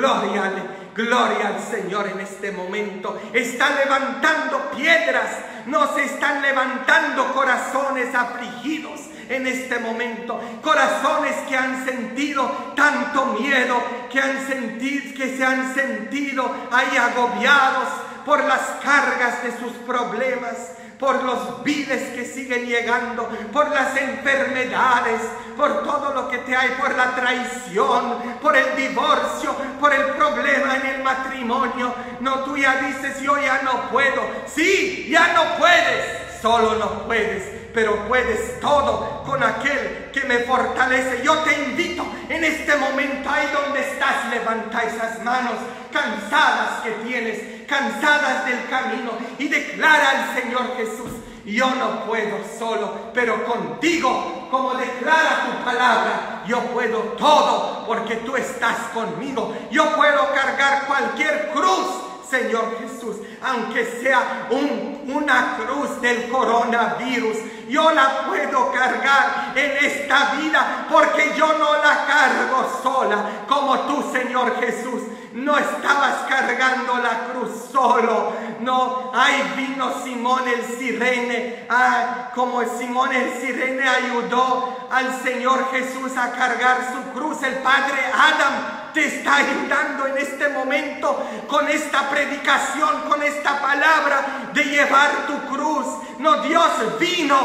Gloria al Señor en este momento. Están levantando piedras, no se están levantando corazones afligidos en este momento. Corazones que han sentido tanto miedo, que se han sentido ahí agobiados por las cargas de sus problemas, por los viles que siguen llegando, por las enfermedades, por todo lo que te hay, por la traición, por el divorcio, por el problema en el matrimonio. No, tú ya dices, yo ya no puedo. Sí, ya no puedes, solo no puedes, pero puedes todo con aquel que me fortalece. Yo te invito en este momento, ahí donde estás, levanta esas manos cansadas que tienes, cansadas del camino, y declara al Señor Jesús: yo no puedo solo, pero contigo, como declara tu palabra, yo puedo todo porque tú estás conmigo. Yo puedo cargar cualquier cruz, Señor Jesús, aunque sea una cruz del coronavirus, yo la puedo cargar en esta vida, porque yo no la cargo sola, como tú, Señor Jesús. No estabas cargando la cruz solo. No, ahí vino Simón el Cirene. Como Simón el Cirene ayudó al Señor Jesús a cargar su cruz, el Padre Adam te está ayudando en este momento con esta predicación, con esta palabra de llevar tu cruz. No, Dios vino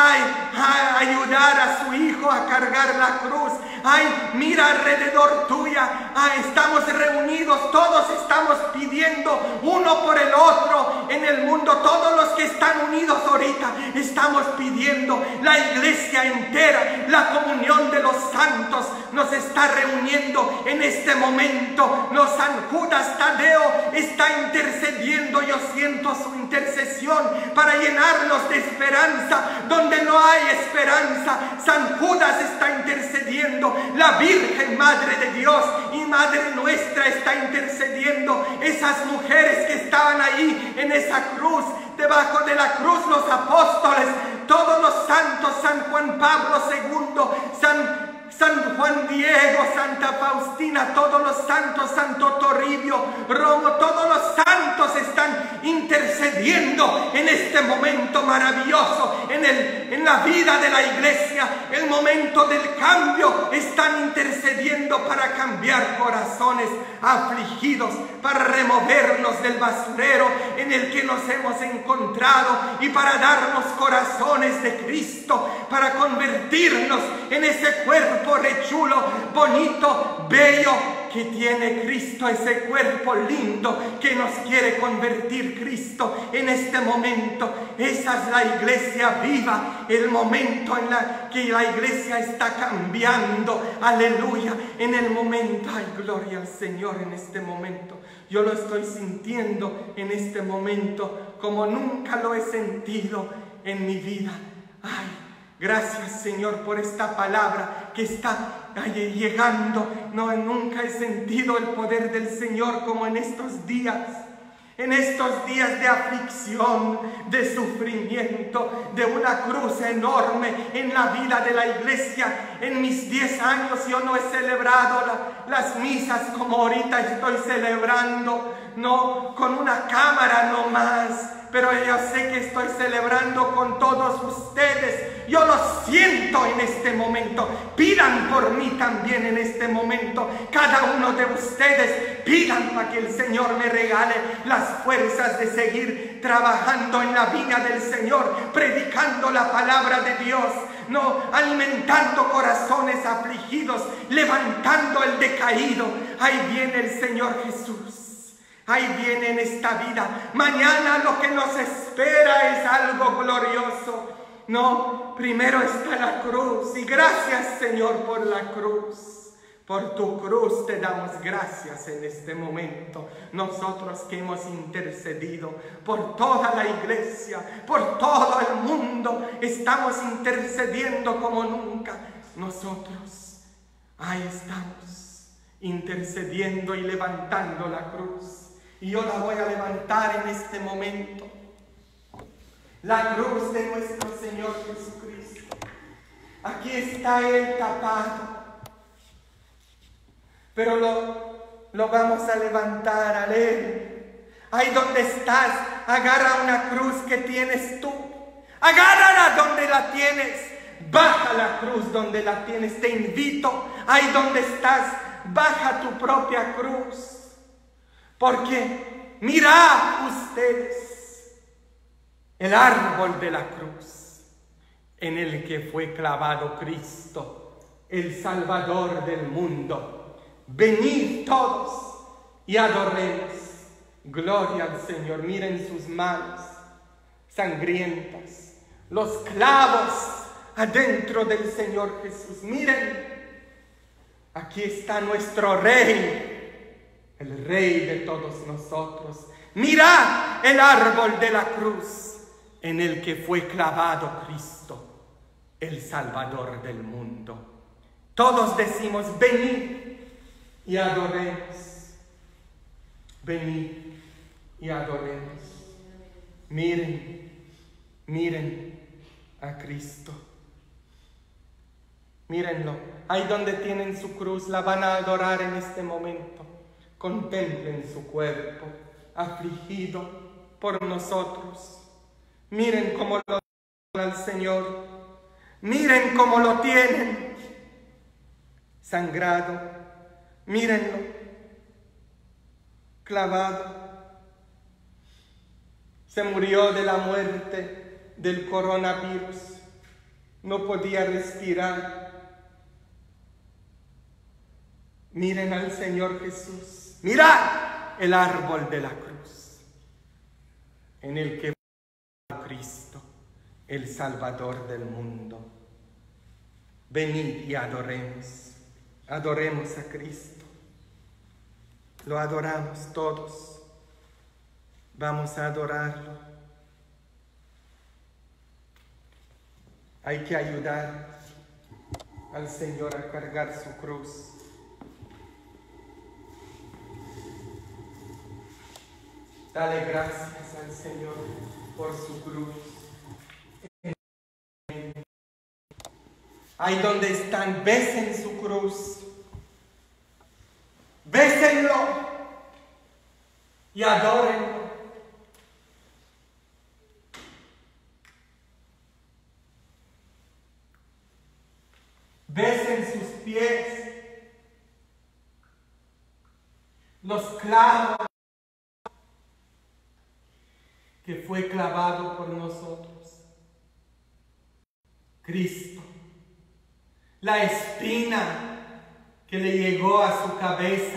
a ayudar a su Hijo a cargar la cruz. Ay, mira alrededor tuya, estamos reunidos, todos estamos pidiendo uno por el otro en el mundo. Todos los que están unidos ahorita estamos pidiendo, la iglesia entera, la comunión de los santos nos está reuniendo en este momento. San Judas Tadeo está intercediendo. Yo siento su intercesión para llenarnos de esperanza donde no hay esperanza. San Judas está intercediendo. La Virgen Madre de Dios y Madre nuestra está intercediendo. Esas mujeres que estaban ahí en esa cruz, debajo de la cruz, los apóstoles, todos los santos, San Juan Pablo II, San Juan Diego, Santa Faustina, todos los santos, Santo Toribio, Romo, todos los santos están intercediendo en este momento maravilloso en la vida de la iglesia, el momento del cambio. Están intercediendo para cambiar corazones afligidos, para removernos del basurero en el que nos hemos encontrado y para darnos corazones de Cristo, para convertirnos en ese cuerpo rechulo, bonito, bello, que tiene Cristo, ese cuerpo lindo que nos quiere convertir Cristo en este momento. Esa es la iglesia viva, el momento en la que la iglesia está cambiando. Aleluya, en el momento, ay, gloria al Señor en este momento. Yo lo estoy sintiendo en este momento como nunca lo he sentido en mi vida. Ay, gracias, Señor, por esta palabra que está llegando. No, nunca he sentido el poder del Señor como en estos días. En estos días de aflicción, de sufrimiento, de una cruz enorme en la vida de la iglesia. En mis 10 años yo no he celebrado las misas como ahorita estoy celebrando, no con una cámara nomás, pero yo sé que estoy celebrando con todos ustedes. Yo lo siento en este momento. Pidan por mí también en este momento. Cada uno de ustedes pidan para que el Señor me regale las fuerzas de seguir trabajando en la viña del Señor, predicando la palabra de Dios, no alimentando corazones afligidos, levantando el decaído. Ahí viene el Señor Jesús. Ahí viene en esta vida. Mañana lo que nos espera es algo glorioso. No, primero está la cruz. Y gracias, Señor, por la cruz. Por tu cruz te damos gracias en este momento. Nosotros que hemos intercedido por toda la iglesia, por todo el mundo, estamos intercediendo como nunca. Nosotros, ahí estamos, intercediendo y levantando la cruz. Y yo la voy a levantar en este momento. La cruz de nuestro Señor Jesucristo. Aquí está Él tapado. Pero lo vamos a levantar a Él. Ahí donde estás, agarra una cruz que tienes tú. Agárrala donde la tienes. Baja la cruz donde la tienes. Te invito, ahí donde estás, baja tu propia cruz. Porque mirad ustedes el árbol de la cruz en el que fue clavado Cristo, el Salvador del mundo. Venid todos y adoremos. Gloria al Señor. Miren sus manos sangrientas, los clavos adentro del Señor Jesús. Miren, aquí está nuestro Rey, el Rey de todos nosotros. Mirad el árbol de la cruz en el que fue clavado Cristo, el Salvador del mundo. Todos decimos, venid y adoremos. Venid y adoremos. Miren, miren a Cristo. Mírenlo. Ahí donde tienen su cruz, la van a adorar en este momento. Contemplen su cuerpo afligido por nosotros. Miren cómo lo tienen al Señor. Miren cómo lo tienen sangrado. Mírenlo clavado. Se murió de la muerte del coronavirus. No podía respirar. Miren al Señor Jesús. Mirad el árbol de la cruz en el que fue Cristo, el Salvador del mundo. Venid y adoremos. Adoremos a Cristo. Lo adoramos todos. Vamos a adorarlo. Hay que ayudar al Señor a cargar su cruz. Dale gracias al Señor por su cruz. Ahí donde están, besen su cruz. Bésenlo y adórenlo. Besen sus pies, los clavos que fue clavado por nosotros. Cristo, la espina que le llegó a su cabeza.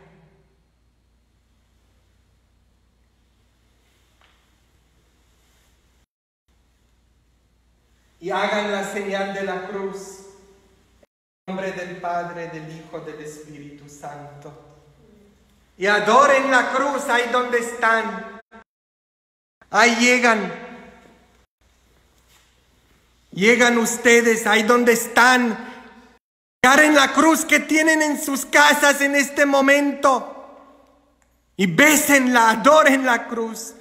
Y hagan la señal de la cruz. En nombre del Padre, del Hijo, del Espíritu Santo. Y adoren la cruz ahí donde están. Ahí llegan. Llegan ustedes ahí donde están. Agarren la cruz que tienen en sus casas en este momento. Y bésenla, adoren la cruz.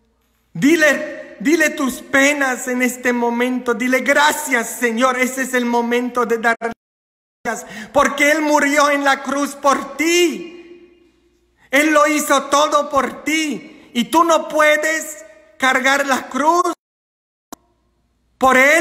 Dile tus penas en este momento. Dile gracias, Señor. Ese es el momento de dar gracias. Porque Él murió en la cruz por ti. Él lo hizo todo por ti. Y tú no puedes cargar la cruz por Él.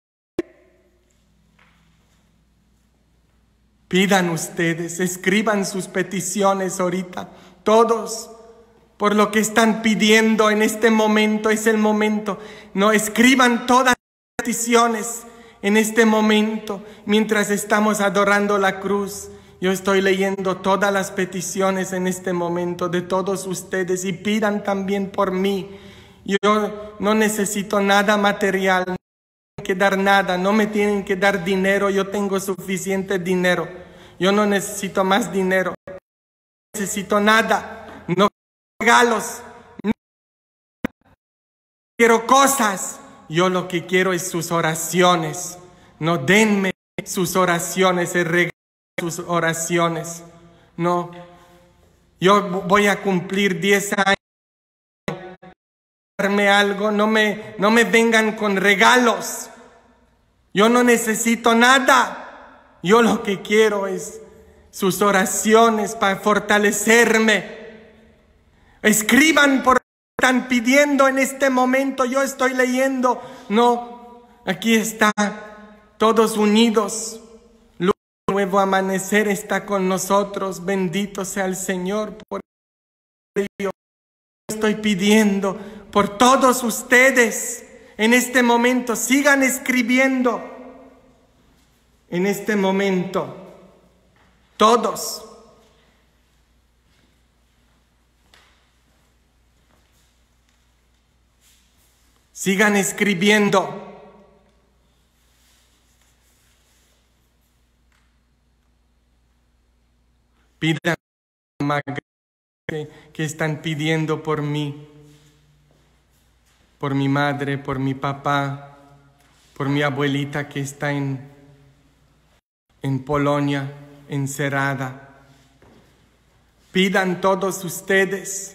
Pidan ustedes, escriban sus peticiones ahorita. Todos, por lo que están pidiendo en este momento, es el momento. No, escriban todas las peticiones en este momento, mientras estamos adorando la cruz. Yo estoy leyendo todas las peticiones en este momento de todos ustedes y pidan también por mí. Yo no necesito nada material, no me tienen que dar nada, no me tienen que dar dinero, yo tengo suficiente dinero. Yo no necesito más dinero, no necesito nada, no quiero regalos, no quiero cosas. Yo lo que quiero es sus oraciones. No, denme sus oraciones, el regalo de sus oraciones. No, yo voy a cumplir 10 años. Darme algo, no me vengan con regalos. Yo no necesito nada. Yo lo que quiero es sus oraciones para fortalecerme. Escriban por lo que están pidiendo en este momento. Yo estoy leyendo. No, aquí está. Todos unidos. Un nuevo amanecer está con nosotros. Bendito sea el Señor por ello. Estoy pidiendo por todos ustedes en este momento. Sigan escribiendo. En este momento, todos. Sigan escribiendo. Pidan que están pidiendo por mí, por mi madre, por mi papá, por mi abuelita que está en Polonia, encerrada. Pidan todos ustedes.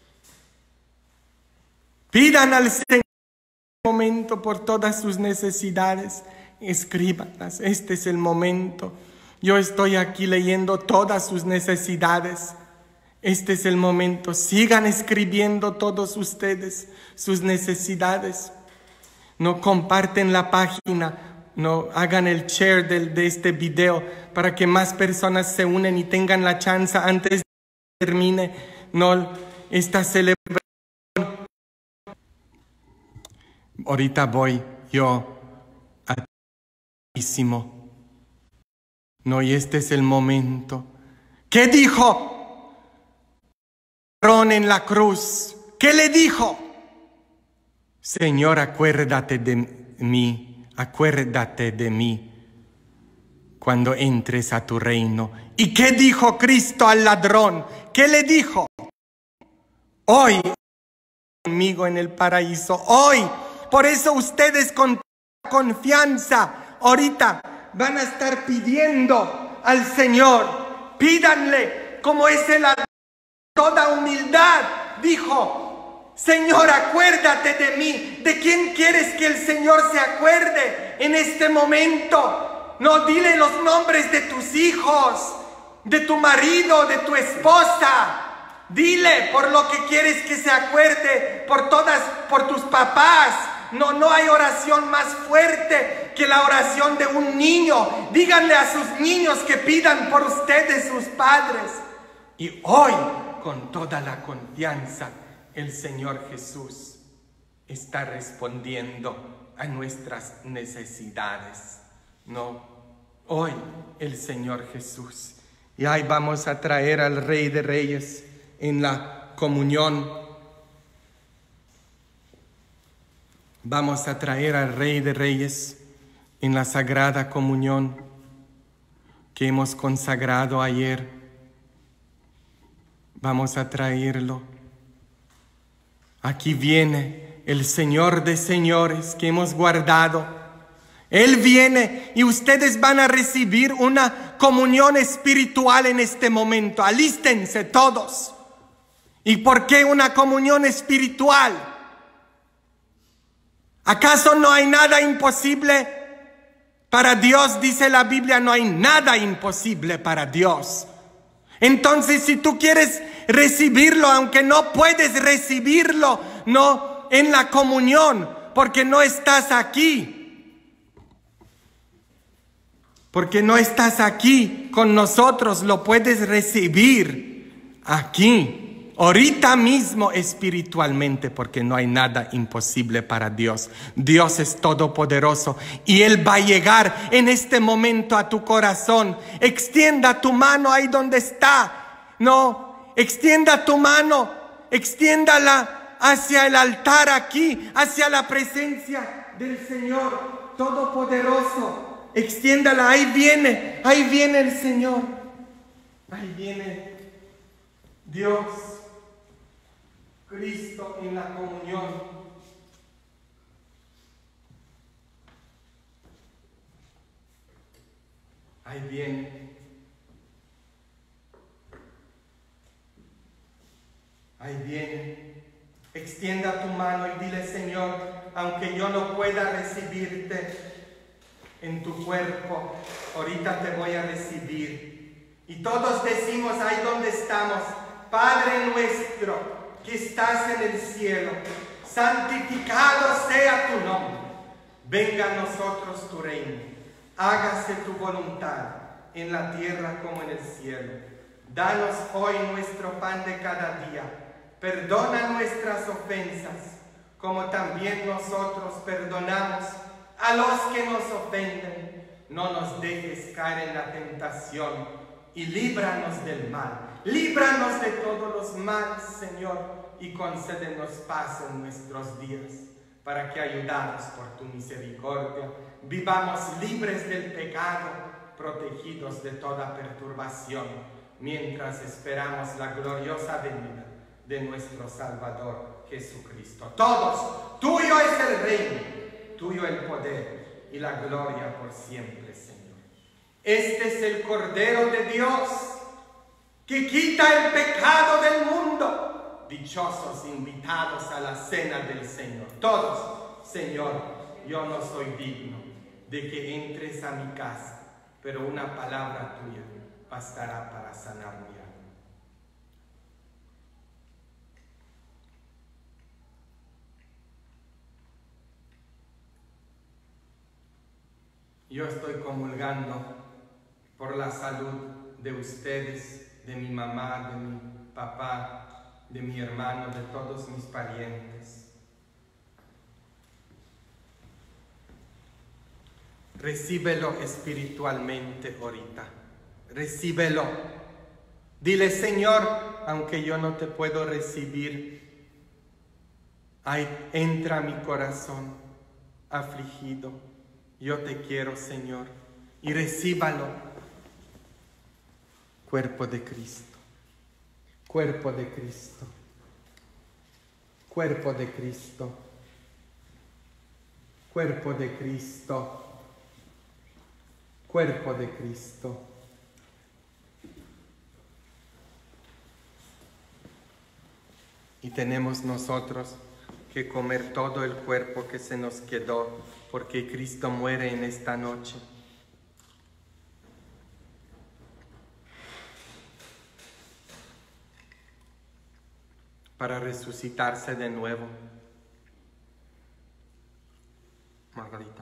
Pidan al Señor en este momento por todas sus necesidades. Escríbanlas. Este es el momento. Yo estoy aquí leyendo todas sus necesidades. Este es el momento. Sigan escribiendo todos ustedes sus necesidades. No comparten la página. No hagan el share de este video para que más personas se unen y tengan la chance antes de que termine esta celebración. Ahorita voy yo a Santísimo. No, y este es el momento. ¿Qué dijo Aarón en la cruz? ¿Qué le dijo? Señor, acuérdate de mí. Acuérdate de mí cuando entres a tu reino. ¿Y qué dijo Cristo al ladrón? ¿Qué le dijo? Hoy conmigo en el paraíso. Hoy. Por eso ustedes con confianza ahorita van a estar pidiendo al Señor. Pídanle como es el ladrón. Toda humildad dijo: Señor, acuérdate de mí. ¿De quién quieres que el Señor se acuerde en este momento? No, dile los nombres de tus hijos, de tu marido, de tu esposa. Dile por lo que quieres que se acuerde, por tus papás. No hay oración más fuerte que la oración de un niño. Díganle a sus niños que pidan por ustedes, sus padres. Y hoy, con toda la confianza, el Señor Jesús está respondiendo a nuestras necesidades. No, hoy el Señor Jesús Y ahí vamos a traer al Rey de Reyes en la comunión. Vamos a traer al Rey de Reyes en la Sagrada Comunión que hemos consagrado ayer. Vamos a traerlo. Aquí viene el Señor de señores que hemos guardado. Él viene y ustedes van a recibir una comunión espiritual en este momento. Alístense todos. ¿Y por qué una comunión espiritual? ¿Acaso no hay nada imposible para Dios? Dice la Biblia, no hay nada imposible para Dios. Entonces, si tú quieres recibirlo, aunque no puedes recibirlo, no en la comunión, porque no estás aquí. Porque no estás aquí con nosotros, lo puedes recibir aquí, ahorita mismo espiritualmente, porque no hay nada imposible para Dios. Dios es todopoderoso y Él va a llegar en este momento a tu corazón. Extienda tu mano ahí donde está. No, extienda tu mano, extiéndala hacia el altar aquí, hacia la presencia del Señor todopoderoso. Extiéndala, ahí viene el Señor. Ahí viene Dios, Cristo en la comunión. Ahí viene. Ahí viene. Extienda tu mano y dile, Señor, aunque yo no pueda recibirte en tu cuerpo, ahorita te voy a recibir. Y todos decimos ahí donde estamos, Padre nuestro que estás en el cielo, santificado sea tu nombre. Venga a nosotros tu reino. Hágase tu voluntad en la tierra como en el cielo. Danos hoy nuestro pan de cada día. Perdona nuestras ofensas, como también nosotros perdonamos a los que nos ofenden. No nos dejes caer en la tentación y líbranos del mal. Líbranos de todos los males, Señor, y concédenos paz en nuestros días, para que, ayudados por tu misericordia, vivamos libres del pecado, protegidos de toda perturbación, mientras esperamos la gloriosa venida de nuestro Salvador Jesucristo. Todos, tuyo es el reino, tuyo el poder y la gloria por siempre, Señor. Este es el Cordero de Dios que quita el pecado del mundo. Dichosos invitados a la cena del Señor. Todos, Señor, yo no soy digno de que entres a mi casa, pero una palabra tuya bastará para sanar mi alma. Yo estoy comulgando por la salud de ustedes, de mi mamá, de mi papá, de mi hermano, de todos mis parientes. Recíbelo espiritualmente ahorita. Recíbelo. Dile, Señor, aunque yo no te puedo recibir, ay, entra a mi corazón afligido. Yo te quiero, Señor, y recíbalo. Cuerpo de Cristo, cuerpo de Cristo, cuerpo de Cristo, cuerpo de Cristo, cuerpo de Cristo. Y tenemos nosotros que comer todo el cuerpo que se nos quedó, porque Cristo muere en esta noche. Para resucitarse de nuevo. Margarita.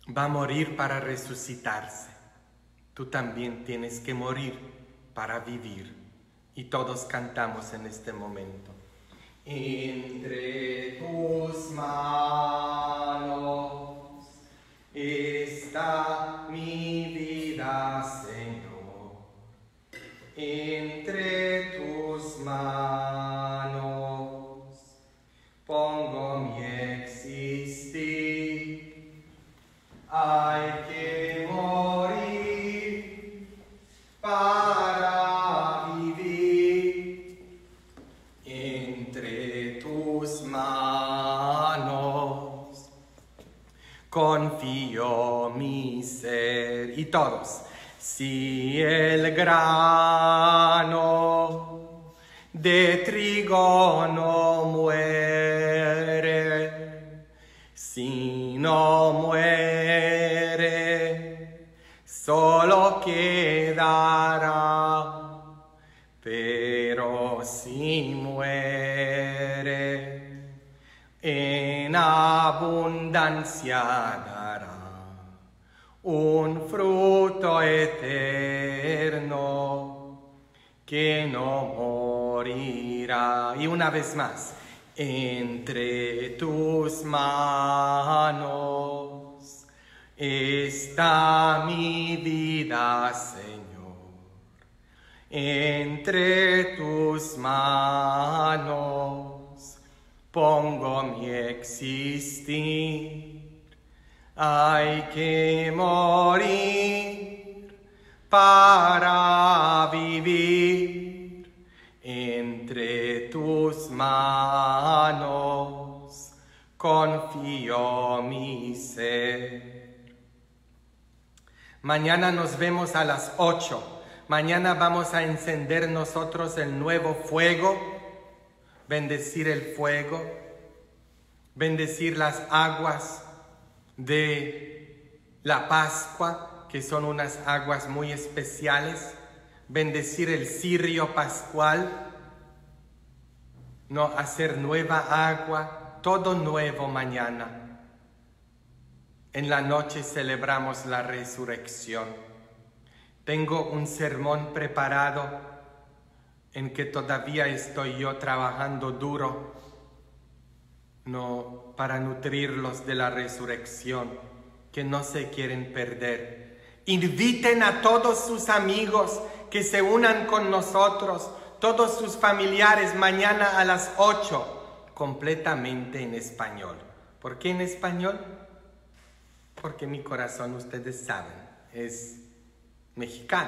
va a morir para resucitarse. Tú también tienes que morir para vivir. Y todos cantamos en este momento. Entre tus manos está mi vida, Señor. Entre tus manos pongo mi existir. Hay que morir para vivir. Entre tus manos confío mi ser. Y todos. Si el grano de trigo no muere, si no muere, solo quedará, pero si muere, en abundancia dará un fruto eterno que no morirá. Y una vez más, entre tus manos está mi vida, Señor. Entre tus manos pongo mi existir. Hay que morir para vivir. Entre tus manos confío mi ser. Mañana nos vemos a las 8. Mañana vamos a encender nosotros el nuevo fuego, bendecir el fuego, bendecir las aguas de la Pascua, que son unas aguas muy especiales, bendecir el cirio pascual, no hacer nueva agua, todo nuevo mañana. En la noche celebramos la resurrección. Tengo un sermón preparado en que todavía estoy yo trabajando duro, no, para nutrirlos de la resurrección, que no se quieren perder. Inviten a todos sus amigos que se unan con nosotros, todos sus familiares, mañana a las 8, completamente en español. ¿Por qué en español? Porque mi corazón, ustedes saben, es mexicano.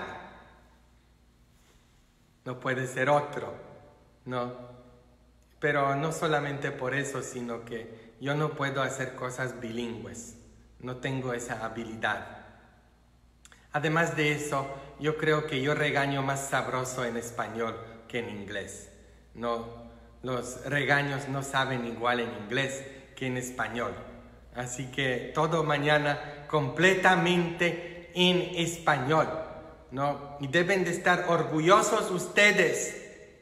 No puede ser otro, ¿no? Pero no solamente por eso, sino que yo no puedo hacer cosas bilingües. No tengo esa habilidad. Además de eso, yo creo que yo regaño más sabroso en español que en inglés. No, los regaños no saben igual en inglés que en español. Así que todo mañana completamente en español, ¿no? Y deben de estar orgullosos ustedes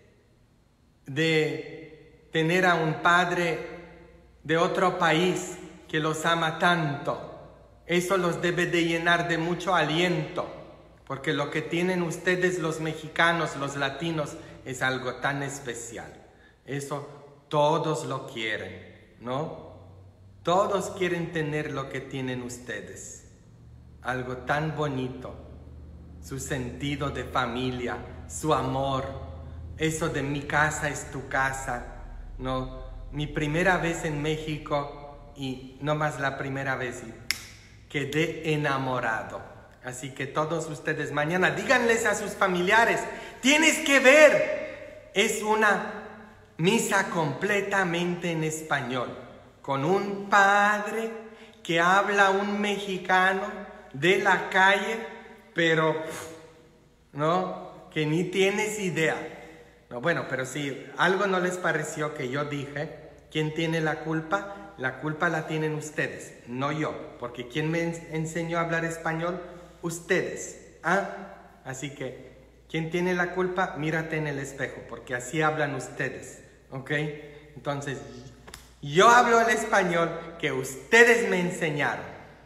de tener a un padre de otro país que los ama tanto. Eso los debe de llenar de mucho aliento, porque lo que tienen ustedes los mexicanos, los latinos, es algo tan especial. Eso todos lo quieren, ¿no? Todos quieren tener lo que tienen ustedes. Algo tan bonito. Su sentido de familia, su amor. Eso de mi casa es tu casa. No, mi primera vez en México, y no más la primera vez, quedé enamorado. Así que todos ustedes mañana díganles a sus familiares, tienes que ver, es una misa completamente en español, con un padre que habla un mexicano de la calle, pero no, que ni tienes idea. No, bueno, pero si algo no les pareció que yo dije, ¿quién tiene la culpa? La culpa la tienen ustedes, no yo. Porque ¿quién me enseñó a hablar español? Ustedes. ¿Ah? Así que, ¿quién tiene la culpa? Mírate en el espejo, porque así hablan ustedes. ¿Ok? Entonces, yo hablo el español que ustedes me enseñaron.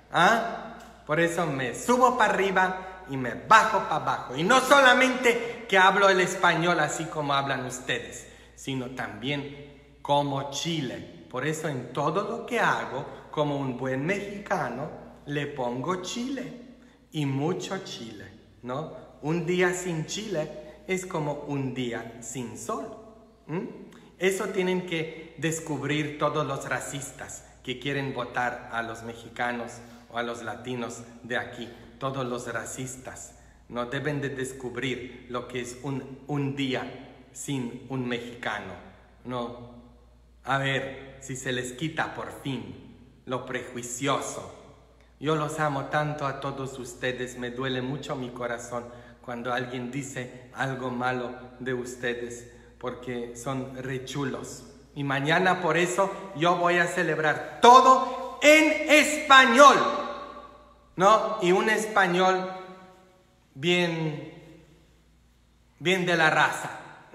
Por eso me subo para arriba y me bajo para abajo. Y no solamente que hablo el español así como hablan ustedes, sino también como chile. Por eso en todo lo que hago, como un buen mexicano, le pongo chile. Y mucho chile, ¿no? Un día sin chile es como un día sin sol. Eso tienen que descubrir todos los racistas que quieren votar a los mexicanos o a los latinos de aquí. Todos los racistas no deben de descubrir lo que es un día sin un mexicano, ¿no? A ver si se les quita por fin lo prejuicioso. Yo los amo tanto a todos ustedes, me duele mucho mi corazón cuando alguien dice algo malo de ustedes, porque son re chulos. Y mañana por eso yo voy a celebrar todo en español, ¿no? Y un español bien de la raza,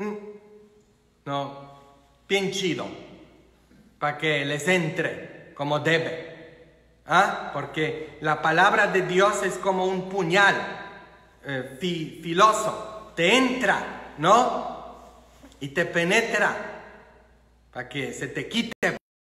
¿no? Bien chido, para que les entre como debe. Porque la palabra de Dios es como un puñal filoso, te entra, ¿no? Y te penetra para que se te quite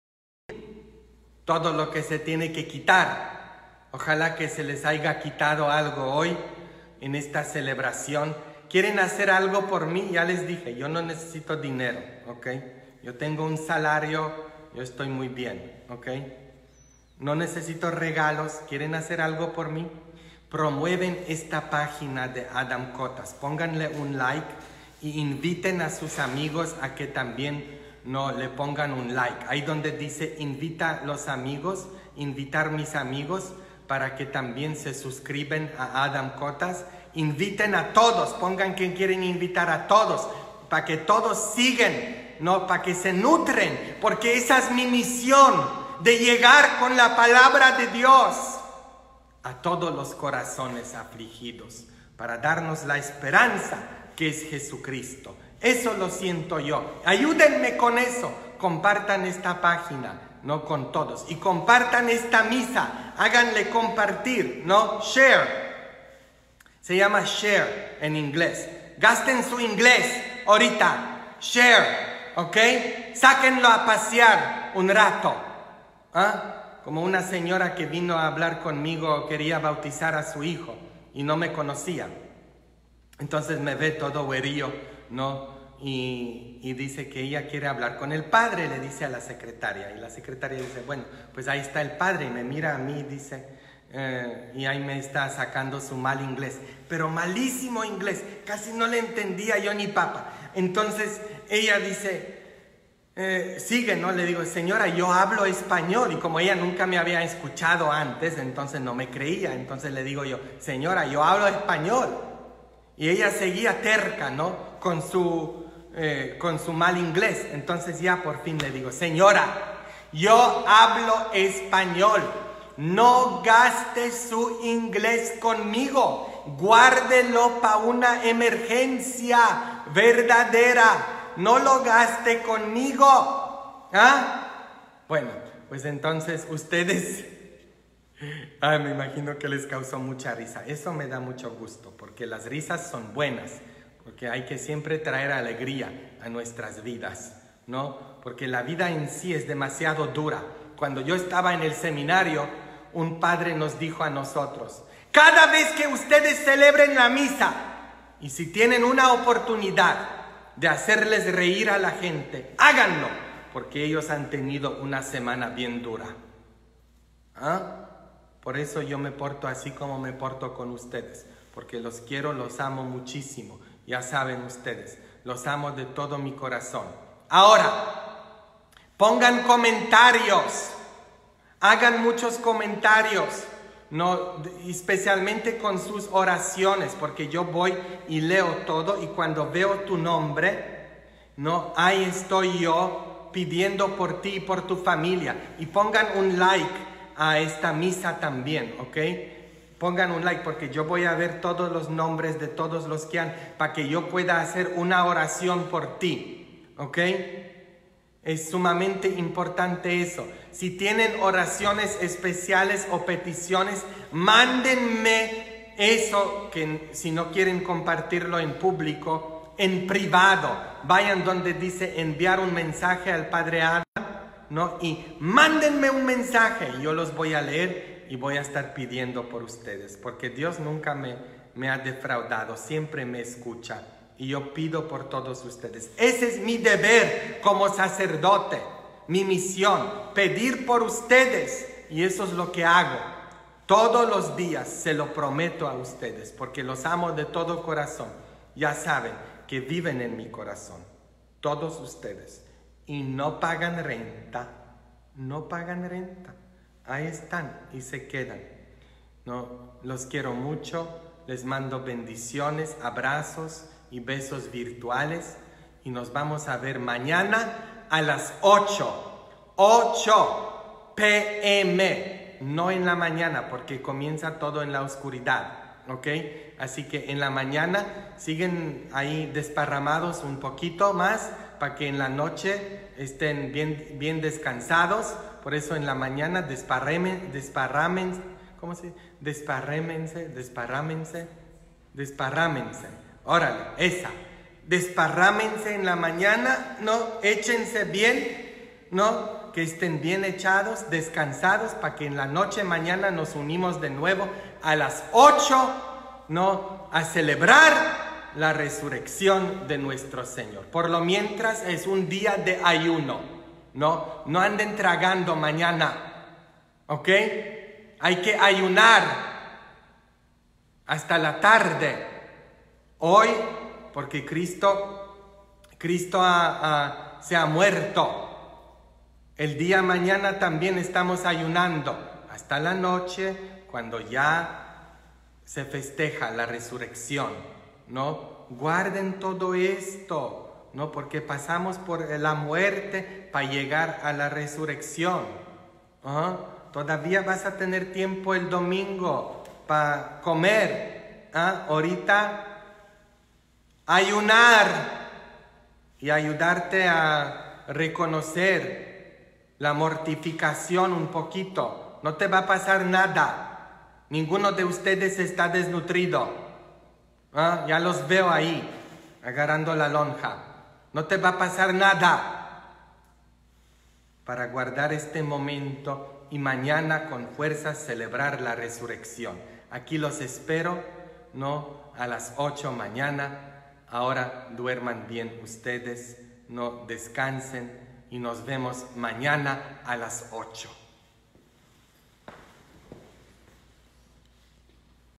todo lo que se tiene que quitar. Ojalá que se les haya quitado algo hoy en esta celebración. ¿Quieren hacer algo por mí? Ya les dije, yo no necesito dinero, ¿ok? Yo tengo un salario, yo estoy muy bien, ¿ok? No necesito regalos. ¿Quieren hacer algo por mí? Promueven esta página de Adam Cotas. Pónganle un like y inviten a sus amigos a que también no le pongan un like. Ahí donde dice invita a los amigos, invitar mis amigos para que también se suscriben a Adam Cotas. Inviten a todos, pongan que quieren invitar a todos, para que todos sigan, no, para que se nutren, porque esa es mi misión, de llegar con la palabra de Dios a todos los corazones afligidos, para darnos la esperanza que es Jesucristo. Eso lo siento yo. Ayúdenme con eso. Compartan esta página, no con todos. Y compartan esta misa. Háganle compartir, ¿no? Share. Se llama share en inglés. Gasten su inglés ahorita. Share, ¿ok? Sáquenlo a pasear un rato. Como una señora que vino a hablar conmigo, quería bautizar a su hijo y no me conocía. Entonces me ve todo güerillo, ¿no? Y dice que ella quiere hablar con el padre, le dice a la secretaria. Y la secretaria dice, bueno, pues ahí está el padre. Y me mira a mí, dice, y ahí me está sacando su mal inglés. Pero malísimo inglés, casi no le entendía yo ni papa. Entonces ella dice, sigue, ¿no? Le digo, señora, yo hablo español. Y como ella nunca me había escuchado antes, entonces no me creía. Entonces le digo yo, señora, yo hablo español. Y ella seguía terca, ¿no? Con su mal inglés. Entonces ya por fin le digo, señora, yo hablo español. No gaste su inglés conmigo. Guárdelo para una emergencia verdadera. No lo gaste conmigo. Bueno, pues entonces ustedes... me imagino que les causó mucha risa. Eso me da mucho gusto, porque las risas son buenas. Porque hay que siempre traer alegría a nuestras vidas, ¿no? Porque la vida en sí es demasiado dura. Cuando yo estaba en el seminario, un padre nos dijo a nosotros, cada vez que ustedes celebren la misa, y si tienen una oportunidad de hacerles reír a la gente, háganlo, porque ellos han tenido una semana bien dura. Por eso yo me porto así como me porto con ustedes, porque los quiero, los amo muchísimo. Ya saben ustedes, los amo de todo mi corazón. Ahora, pongan comentarios, hagan muchos comentarios, no, especialmente con sus oraciones, porque yo voy y leo todo y cuando veo tu nombre, no, ahí estoy yo pidiendo por ti y por tu familia. Y pongan un like a esta misa también, ¿ok? Pongan un like porque yo voy a ver todos los nombres de todos los que han, para que yo pueda hacer una oración por ti, ¿ok? Es sumamente importante eso. Si tienen oraciones especiales o peticiones, mándenme eso, que si no quieren compartirlo en público, en privado. Vayan donde dice enviar un mensaje al Padre Adam, ¿no? Y mándenme un mensaje y yo los voy a leer y voy a estar pidiendo por ustedes, porque Dios nunca me ha defraudado, siempre me escucha y yo pido por todos ustedes. Ese es mi deber como sacerdote, mi misión, pedir por ustedes, y eso es lo que hago todos los días, se lo prometo a ustedes, porque los amo de todo corazón. Ya saben que viven en mi corazón, todos ustedes, y no pagan renta, ahí están y se quedan. No, los quiero mucho, les mando bendiciones, abrazos y besos virtuales, y nos vamos a ver mañana a las 8 p.m., no en la mañana, porque comienza todo en la oscuridad, ¿ok? Así que en la mañana siguen ahí desparramados un poquito más, para que en la noche estén bien descansados. Por eso en la mañana desparrámense, órale, esa, desparrámense en la mañana, ¿no? Échense bien, ¿no? Que estén bien echados, descansados, para que en la noche mañana nos unimos de nuevo a las 8, ¿no? A celebrar la resurrección de nuestro Señor. Por lo mientras es un día de ayuno, ¿no? No anden tragando mañana, ¿ok? Hay que ayunar hasta la tarde hoy, porque Cristo se ha muerto. El día mañana también estamos ayunando hasta la noche, cuando ya se festeja la resurrección, ¿no? Guarden todo esto, ¿no? Porque pasamos por la muerte para llegar a la resurrección. Todavía vas a tener tiempo el domingo para comer. Ahorita ayunar y ayudarte a reconocer la mortificación un poquito. No te va a pasar nada. Ninguno de ustedes está desnutrido. Ya los veo ahí, agarrando la lonja. No te va a pasar nada. Para guardar este momento y mañana con fuerza celebrar la resurrección. Aquí los espero, ¿no? A las 8 mañana. Ahora duerman bien ustedes, no descansen y nos vemos mañana a las 8.